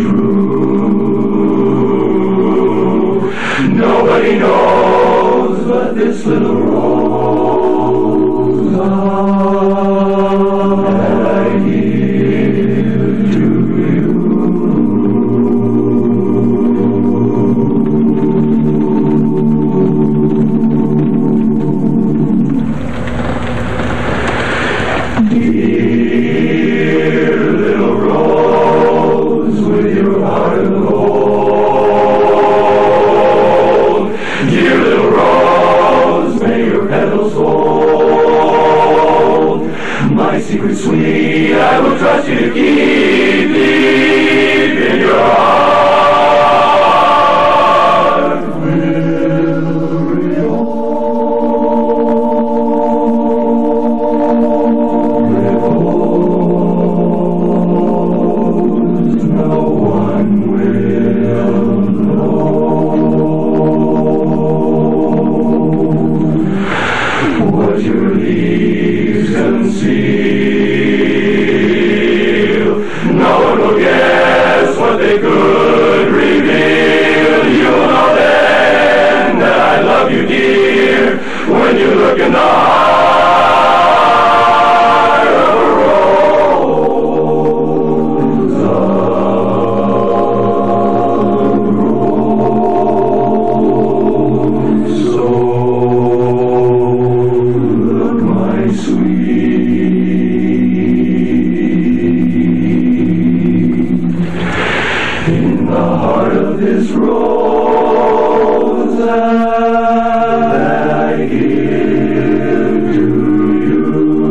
true. Nobody knows but this little rose that I give to you. Dear little rose with your heart of gold, dear little rose, may your petals hold my secret sweet. I will trust you to keep deep in your heart. Will it repose? No one will know what your leaves conceal. No one will guess what they could reveal. You'll know then that I love you, dear, when you look in the heart of a rose. So look, my sweet, in the heart of this rose that I give to you.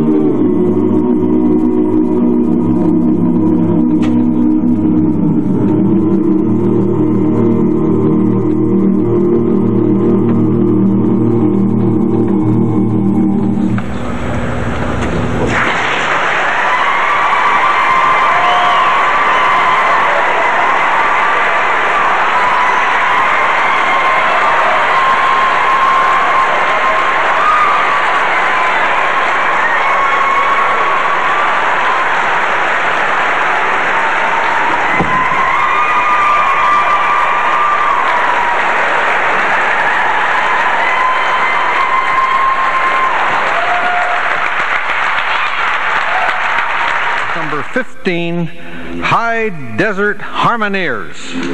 Number 15, High Desert Harmoneers.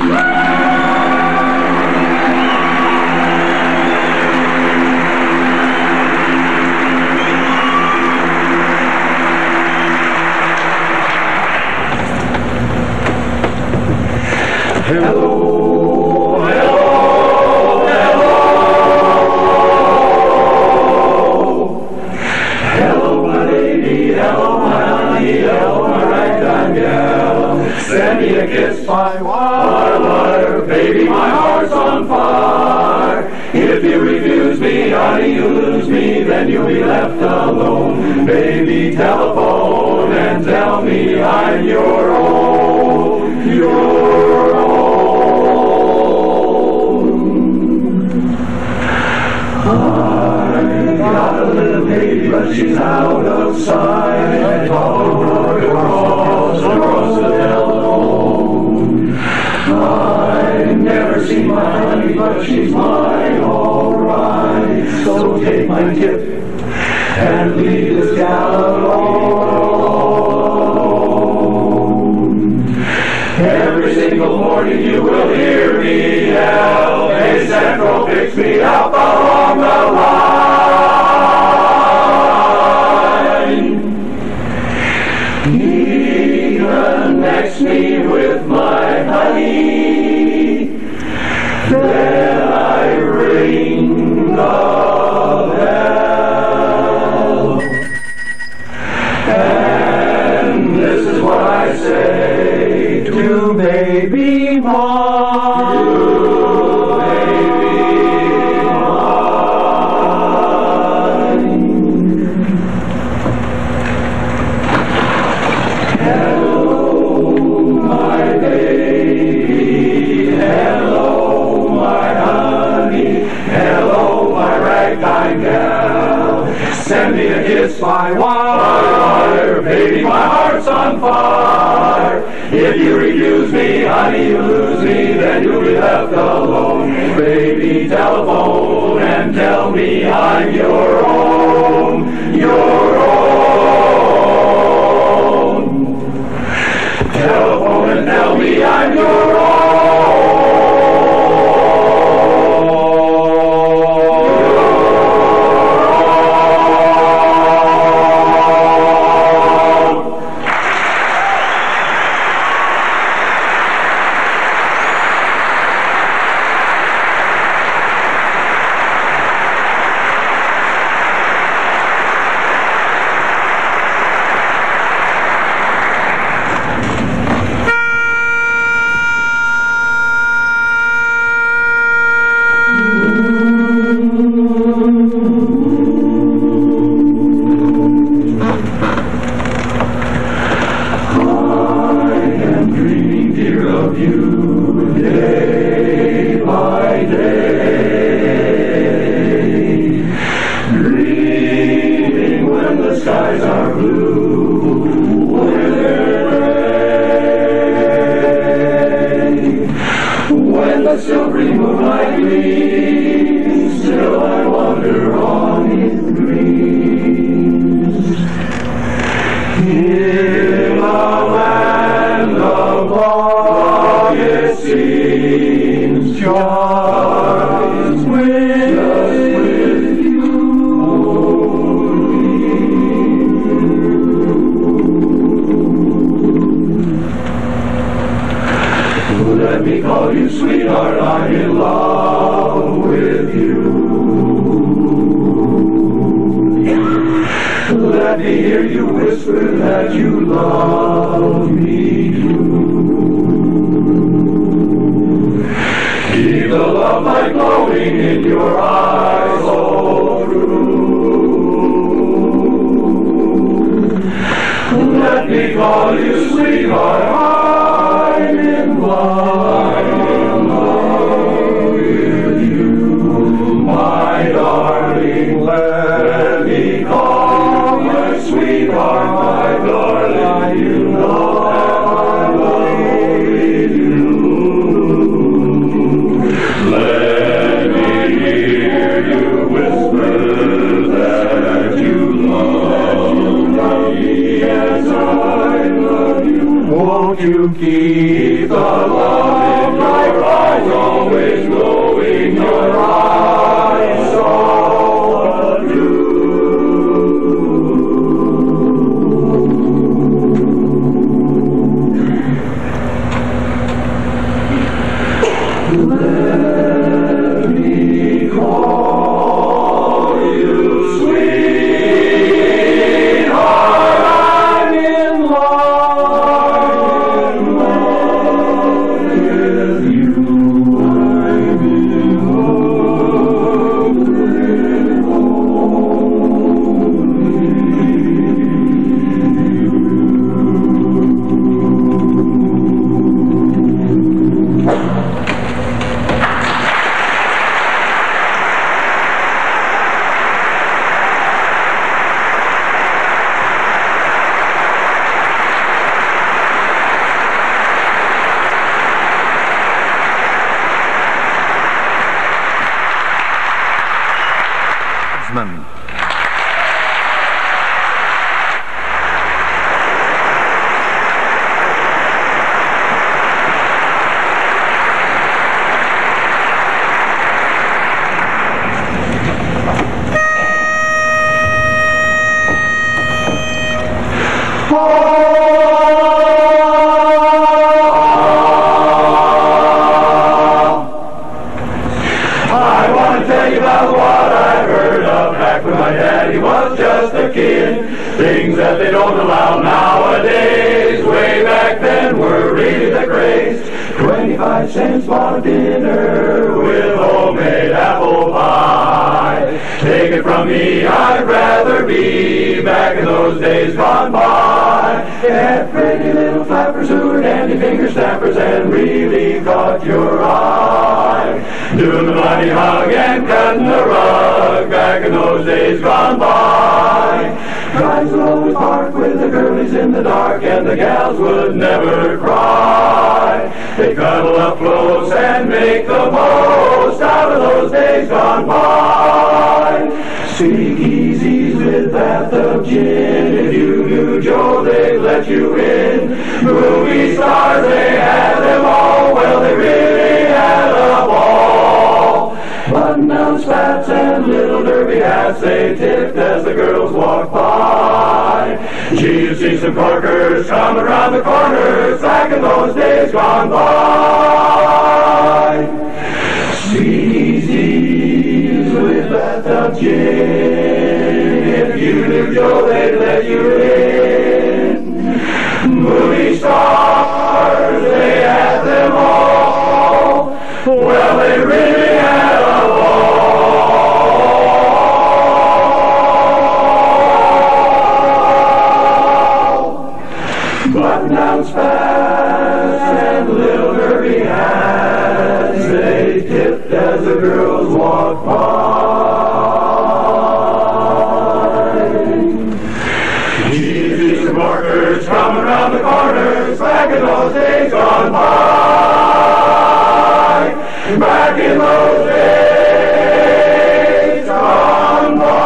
Hello, hello, hello. Hello, my lady, hello, my honey, hello, my ragtime gal. Send me a kiss, my water, baby, my heart's on fire. If you refuse me, honey, you lose me, then you'll be left alone. Baby, telephone and tell me I'm your own, your own. I got a little lady, but she's out of sight. Talk across the telephone. I've never seen my honey, but she's mine, alright. So take my tip and leave this gal alone. Every single morning you will hear me yell, "Hey Central, picks me up along the line." He connects me with my honey, then I ring the bell. And this is what I say to may be mine. You may be mine. Hello, my baby. Hello, my honey. Hello, my ragtime gal. Send me a kiss by wire. Baby, my heart's on fire. If you refuse me, honey, you lose me, then you'll be left alone. Baby, telephone and tell me I'm your own, your own. Telephone and tell me I'm your own. 5 cents bought dinner with homemade apple pie. Take it from me, I'd rather be back in those days gone by. Had pretty little flappers who were dandy finger snappers and really caught your eye. Doing the mighty hug and cutting the rug back in those days gone by. Guys would always park with the girlies in the dark and the gals would never cry. They'd cuddle up close and make the most out of those days gone by. Speakeasies with bathtub gin, if you knew Joe they'd let you in. Movie stars, they had them all, well they really had a ball. Button-down spats and little derby hats, they tipped as the girls walked by. Gee, you'd see some corkers coming around the corners back in those days gone by. Speakeasies with bathtub gin, if you knew Joe they'd let you in. Movie stars, they had them all, well they really had a ball. Button-down spats and little derby hats, they tipped as the girls walked by. Jesus, some workers coming around the corners back in those days gone by. Back in those days gone by.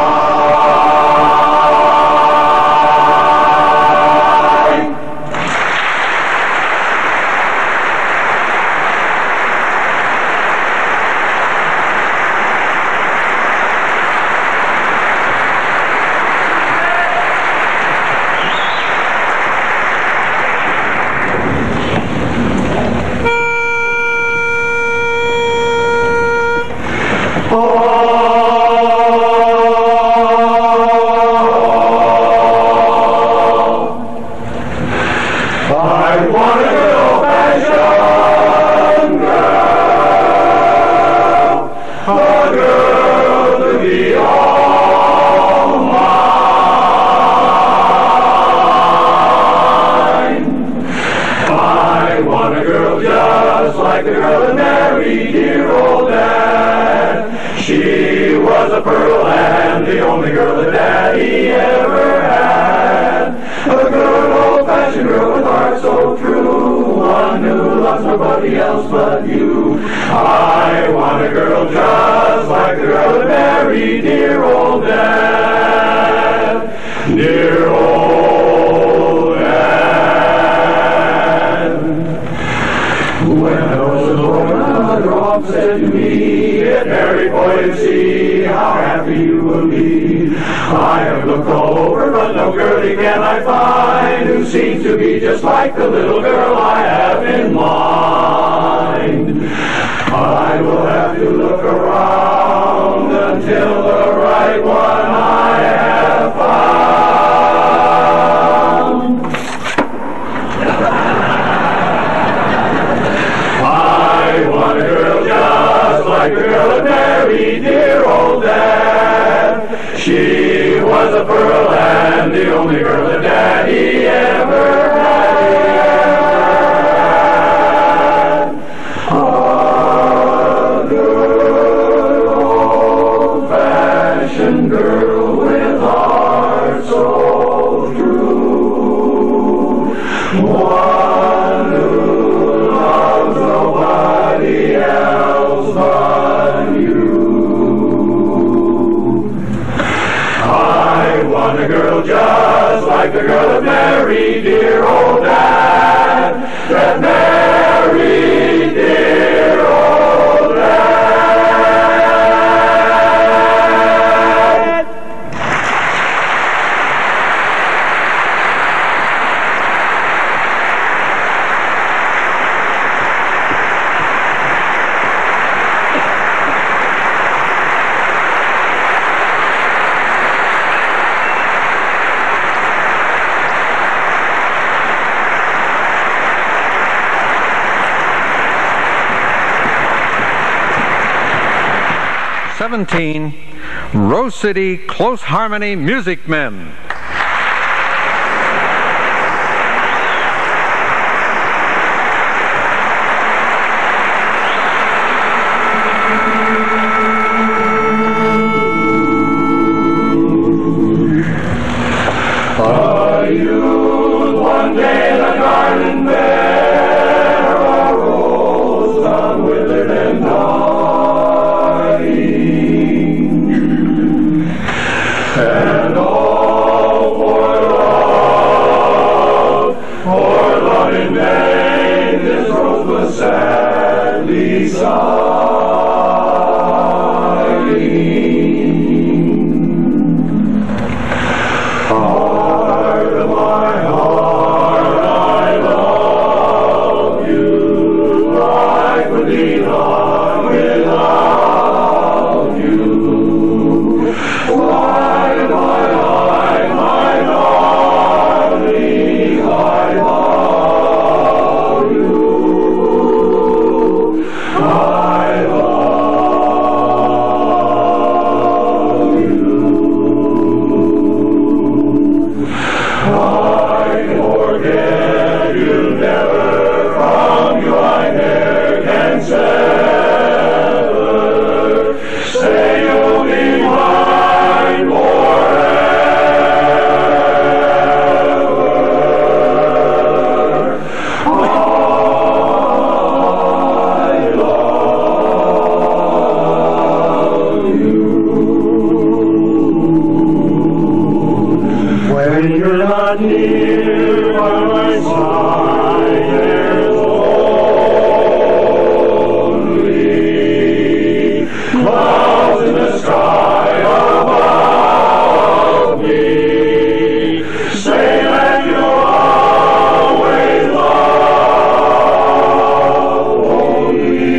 Nobody else but you. I want a girl just like the girl that married dear old Dad. Dear old Dad. When I was a boy, Mother often said to me, get married, boy, and see how happy you will be. I have looked all over, but no girlie can I find who seems to be just like the little girl I have in mind. I will have to look around until the right one I have found. I want a girl just like the girl that married dear old Dad. She was a pearl and the only girl that Daddy ever had. 17, Rose City Close Harmony Music Men. One day the garden bare, a rose unwithered and dying, and all for love in vain, this rose was sadly sighing. Heart of my heart, I love you. I could be gone without you. Why, my darling, I love you. I love you. I forget you never, from you I ne'er can sever. Say you'll be mine forever. I love you. When you're not near by my side, there's only clouds in the sky above me. Say that you'll always love only.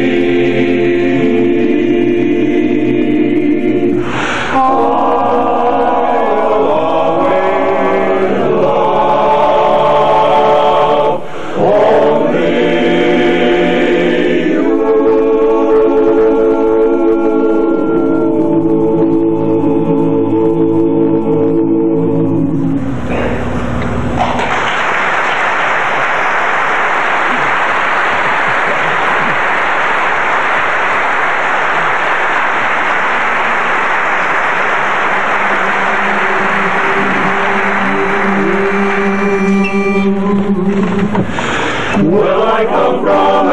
Will I come from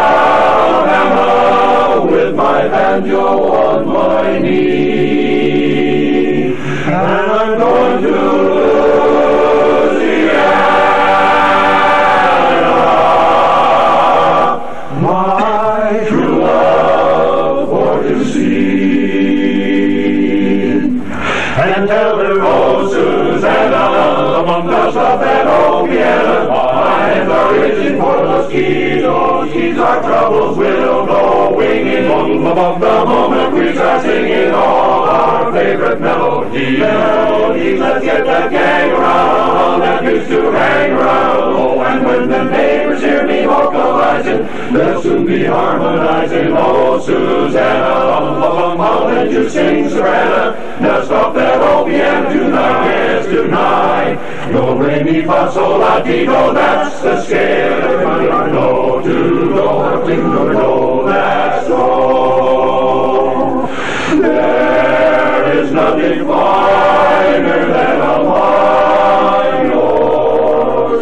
Alabama with my banjo on my knee, and I'm going to Louisiana, my true love for to see, and tell her, oh Susanna, among the stuff that old piano, my hands are itching for those keys. Those keys are troubles will go winging. The moment we start singing all our favorite melodies. Let's get that gang around that used to hang around. Oh, and when the neighbors hear me vocalizing, they'll soon be harmonizing. Oh, Susanna, how did you sing, Savannah? Now stop that old piano tonight, yes, tonight. Do, re, mi, fa, sol, la, ti, do, that's the scale. Everybody know to do, everything to do, that's all. There is nothing finer than a minor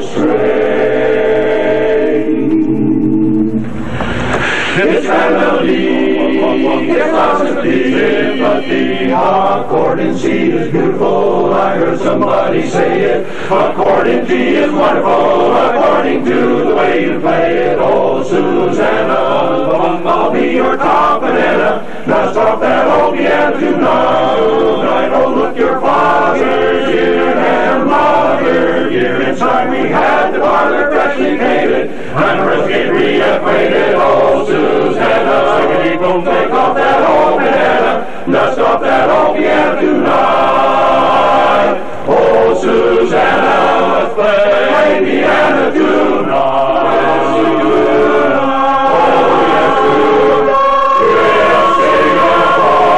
strain. It's melody, it's philosophy, sympathy. Accordion C is beautiful, I heard somebody say it. Accordion G is wonderful, according to the way you play it. Oh, Susanna, I'll be your top banana. Now stop that old piano tonight. Oh, look, your father's here and mother here. Inside we had the parlor freshly painted, and the rest get reacquainted. Oh, Susanna, don't take off that old banana. Now stop that old piano tonight. Oh, Susanna, let's play piano tonight. Yes, we do. Oh, yes, we do. We'll sing a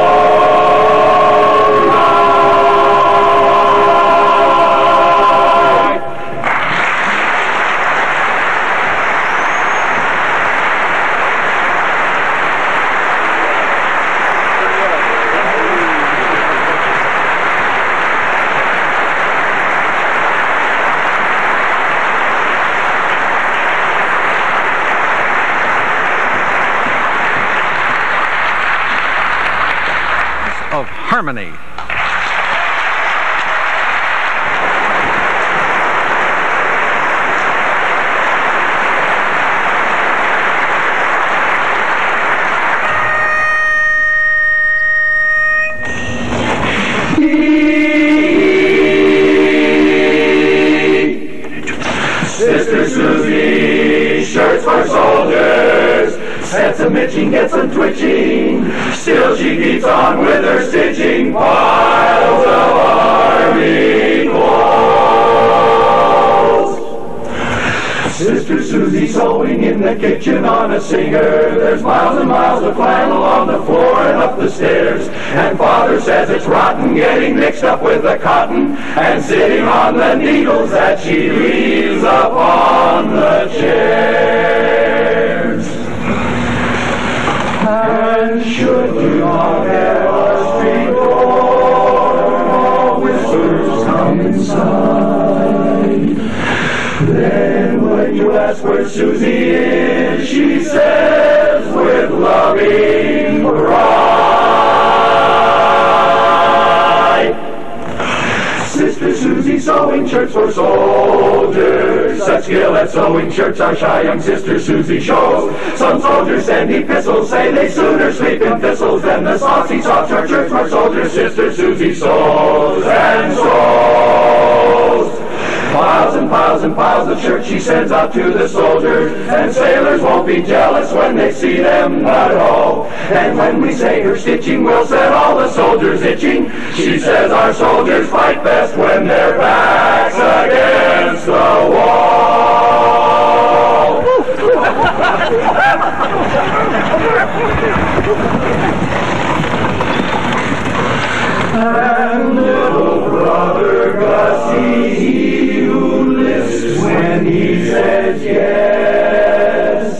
Harmony. Sister Susie, shirts for soldiers, sets them itching, gets them twitching, still she keeps on with her stitching, piles of army clothes. Sister Susie sewing in the kitchen on a singer, there's miles and miles of flannel on the floor and up the stairs, and Father says it's rotten getting mixed up with the cotton and sitting on the needles that she leaves upon the chairs. And should you knock at our street door, all whispers come inside. Then when you ask where Susie is, she says with loving pride, Sister Susie sewing shirts for soldiers. Such skill at sewing shirts our shy young Sister Susie shows. Some soldiers send epistles, say they sooner sleep in thistles than the saucy soft shirts for soldiers. Sister Susie sews and sews. Piles and piles and piles of shirts she sends out to the soldiers, and sailors won't be jealous when they see them, not at all. And when we say her stitching will set all the soldiers itching, she says our soldiers fight best when their backs against the wall. And little brother Gussie, who lisps when he says yes,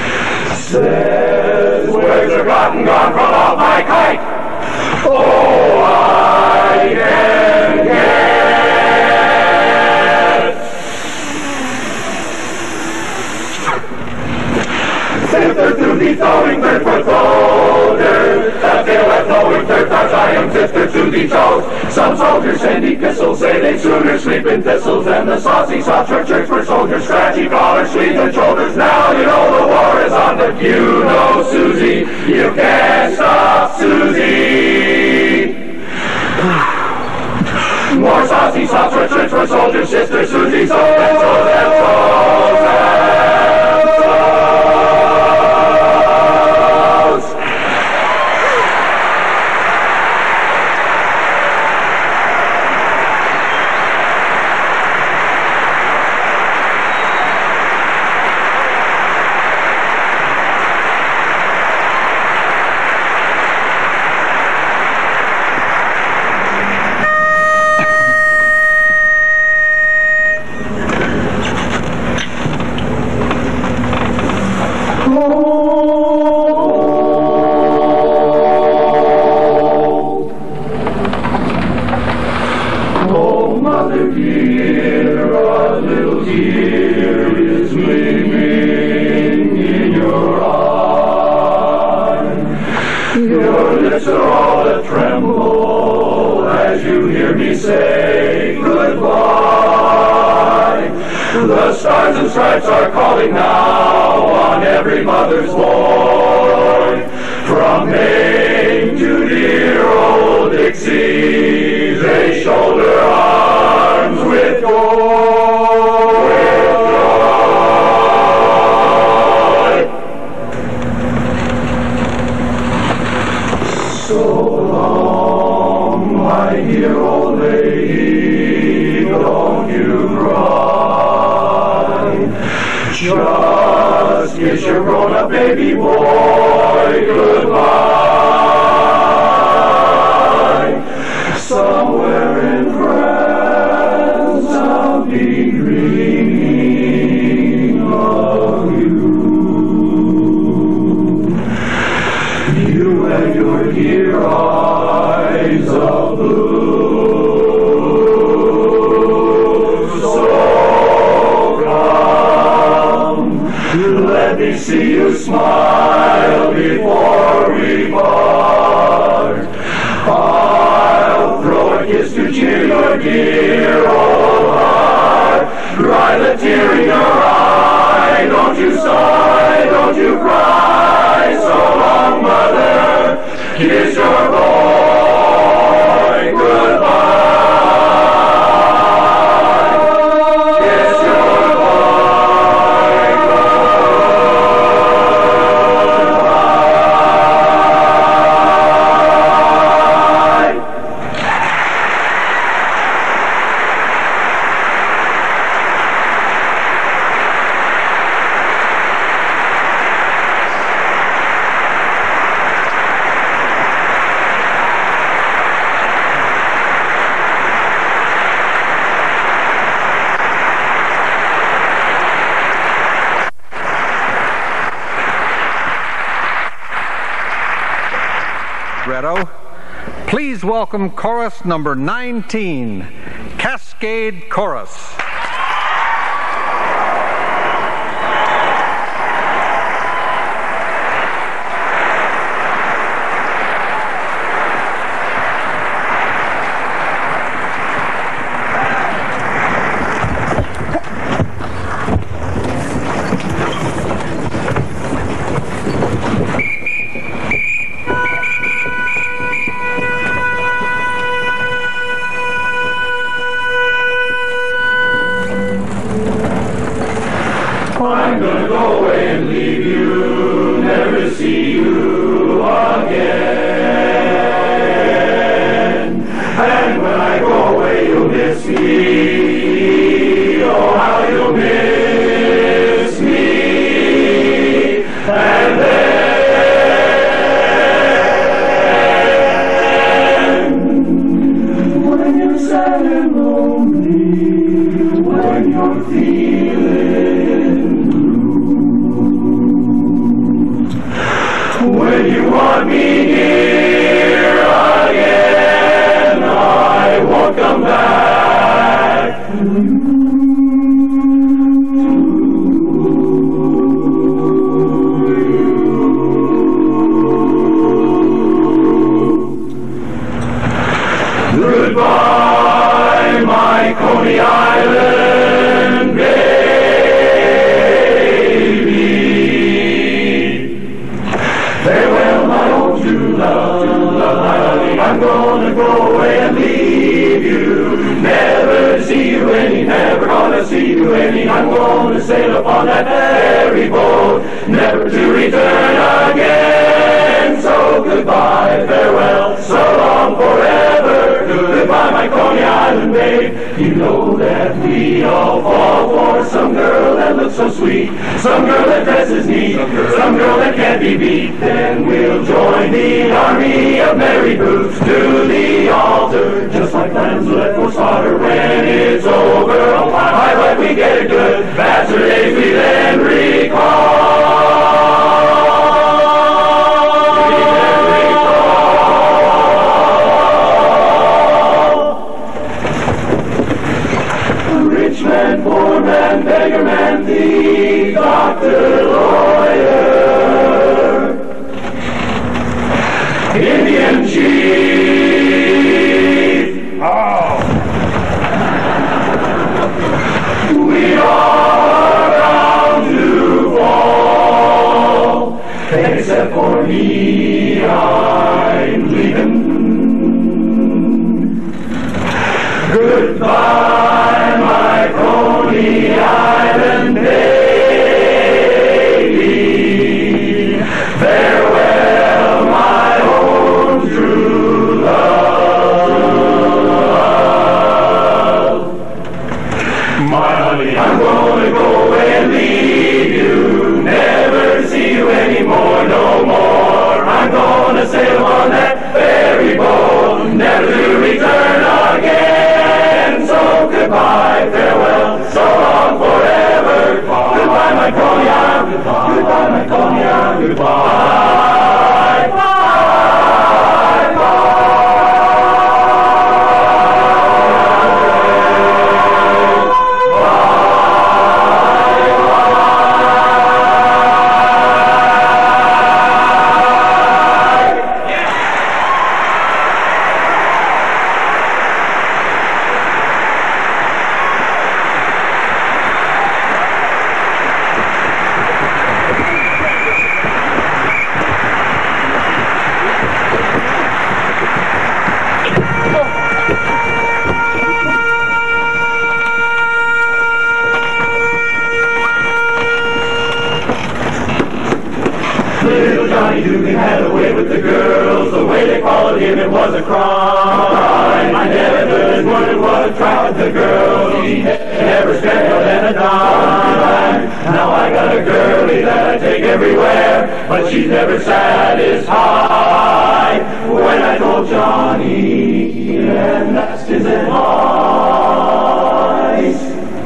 says, where's the cotton gone from off my kite? Oh, I can guess. Sister Susie sewing third for soldiers, that skill at sewing third our shy young Sister Susie shows. Some soldiers send epistles, say they sooner sleep in thistles than the saucy soft shirts for soldiers, scratchy collars, sleeves and shoulders. Now you know the war is on, but you know Susie, you can't stop Susie. More saucy soft shirts for soldiers, Sister Susie sews and sews and sews and sews. The stars and stripes are calling now on every mother's boy. From Maine to dear old Dixie, they shoulder arms with joy. So long, my dear old lady, don't you cry. Just kiss your grown-up baby boy goodbye. Somewhere in France I'll be dreaming of you. You and your dear eyes of blue. Let me see you smile before we part. I'll throw a kiss to cheer your dear old heart. Dry the tear in your eye. Don't you sigh, don't you cry. So long, mother. Kiss your boy goodbye. Kiss your boy goodbye. Please welcome chorus number 19, Cascade Chorus. I'm gonna go away and leave you, never see you again. And when I go away, you'll miss me. Oh, how you'll miss me. And then, when you're sad and lonely, when you're feeling, when you want me here again, I won't come back to you. Goodbye, my Coney Island baby. Farewell, my old true love, my honey. I'm gonna go away and leave you. Never see you any, never gonna see you any. I'm gonna sail upon that ferry boat, never to return again. So goodbye, farewell, so long, forever. Goodbye, my Coney Island babe. You know that we all fall for some girl that looks so sweet, some girl that dresses neat, some girl that can't be beat. Then we'll join the army of merry boots to the altar, just like lambs left for slaughter when it's over. Oh, I hope we get it good. Bachelor days we then recall. Rich man, poor man, beggar man, thief, doctor, lawyer, Indian chief. Oh. We are bound to fall, except for me, I'm leaving. Goodbye, my Coney Island baby. Farewell, my own true love. My honey, I'm gonna go away and leave you. Never see you anymore, no more. I'm gonna sail on that ferry boat. Little Johnny Dugan had a way with the girls. The way they followed him, it was a crime. I never could wondered what a try with the girls. He never spent more than a dime. Now I got a girlie that I take everywhere, but she's never satisfied. When I told Johnny and asked his advice,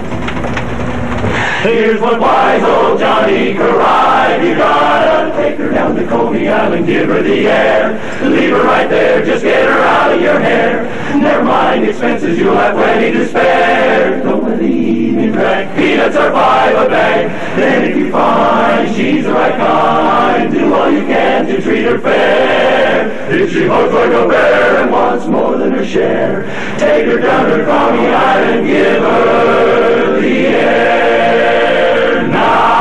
here's what wise old Johnny cried. You gotta take her down to Coney Island, give her the air. Leave her right there, just get her out of your hair. Never mind expenses, you'll have plenty to spare. Don't let the evening drag, peanuts are $5 a bag. Then if you find she's the right kind, do all you can to treat her fair. If she hugs like a bear and wants more than her share, take her down to Coney Island, give her the air. Now,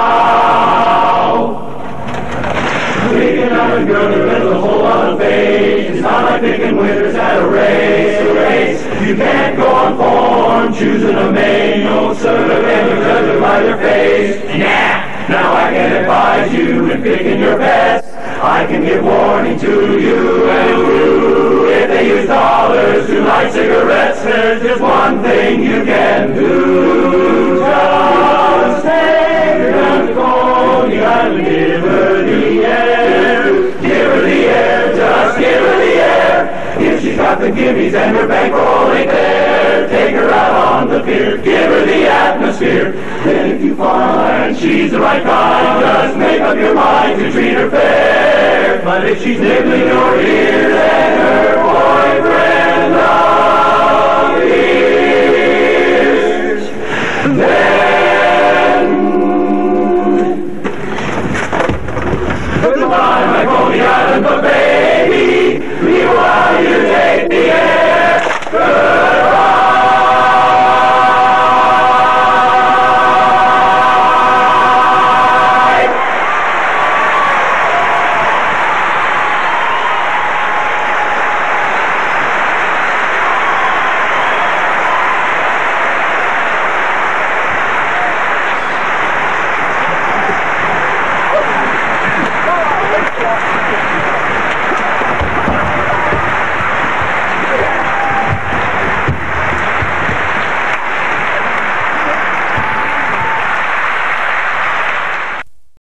picking on a girl who has a whole lot of faith. It's not like picking winners at a race. You can't go on form, choosing a maid. No sir, and you judge them by their face. Nah, now I can advise you in picking your best. I can give warning to you and you. If they use dollars to light cigarettes, there's just one thing you can do. Just take her down to Coney Island, give her the air. Give her the air, just give her the air. If she's got the gimmies and her bankroll ain't there, take her out on the pier, give her the atmosphere. Then if you find she's the right kind, just make up your mind to treat her fair. But if she's nibbling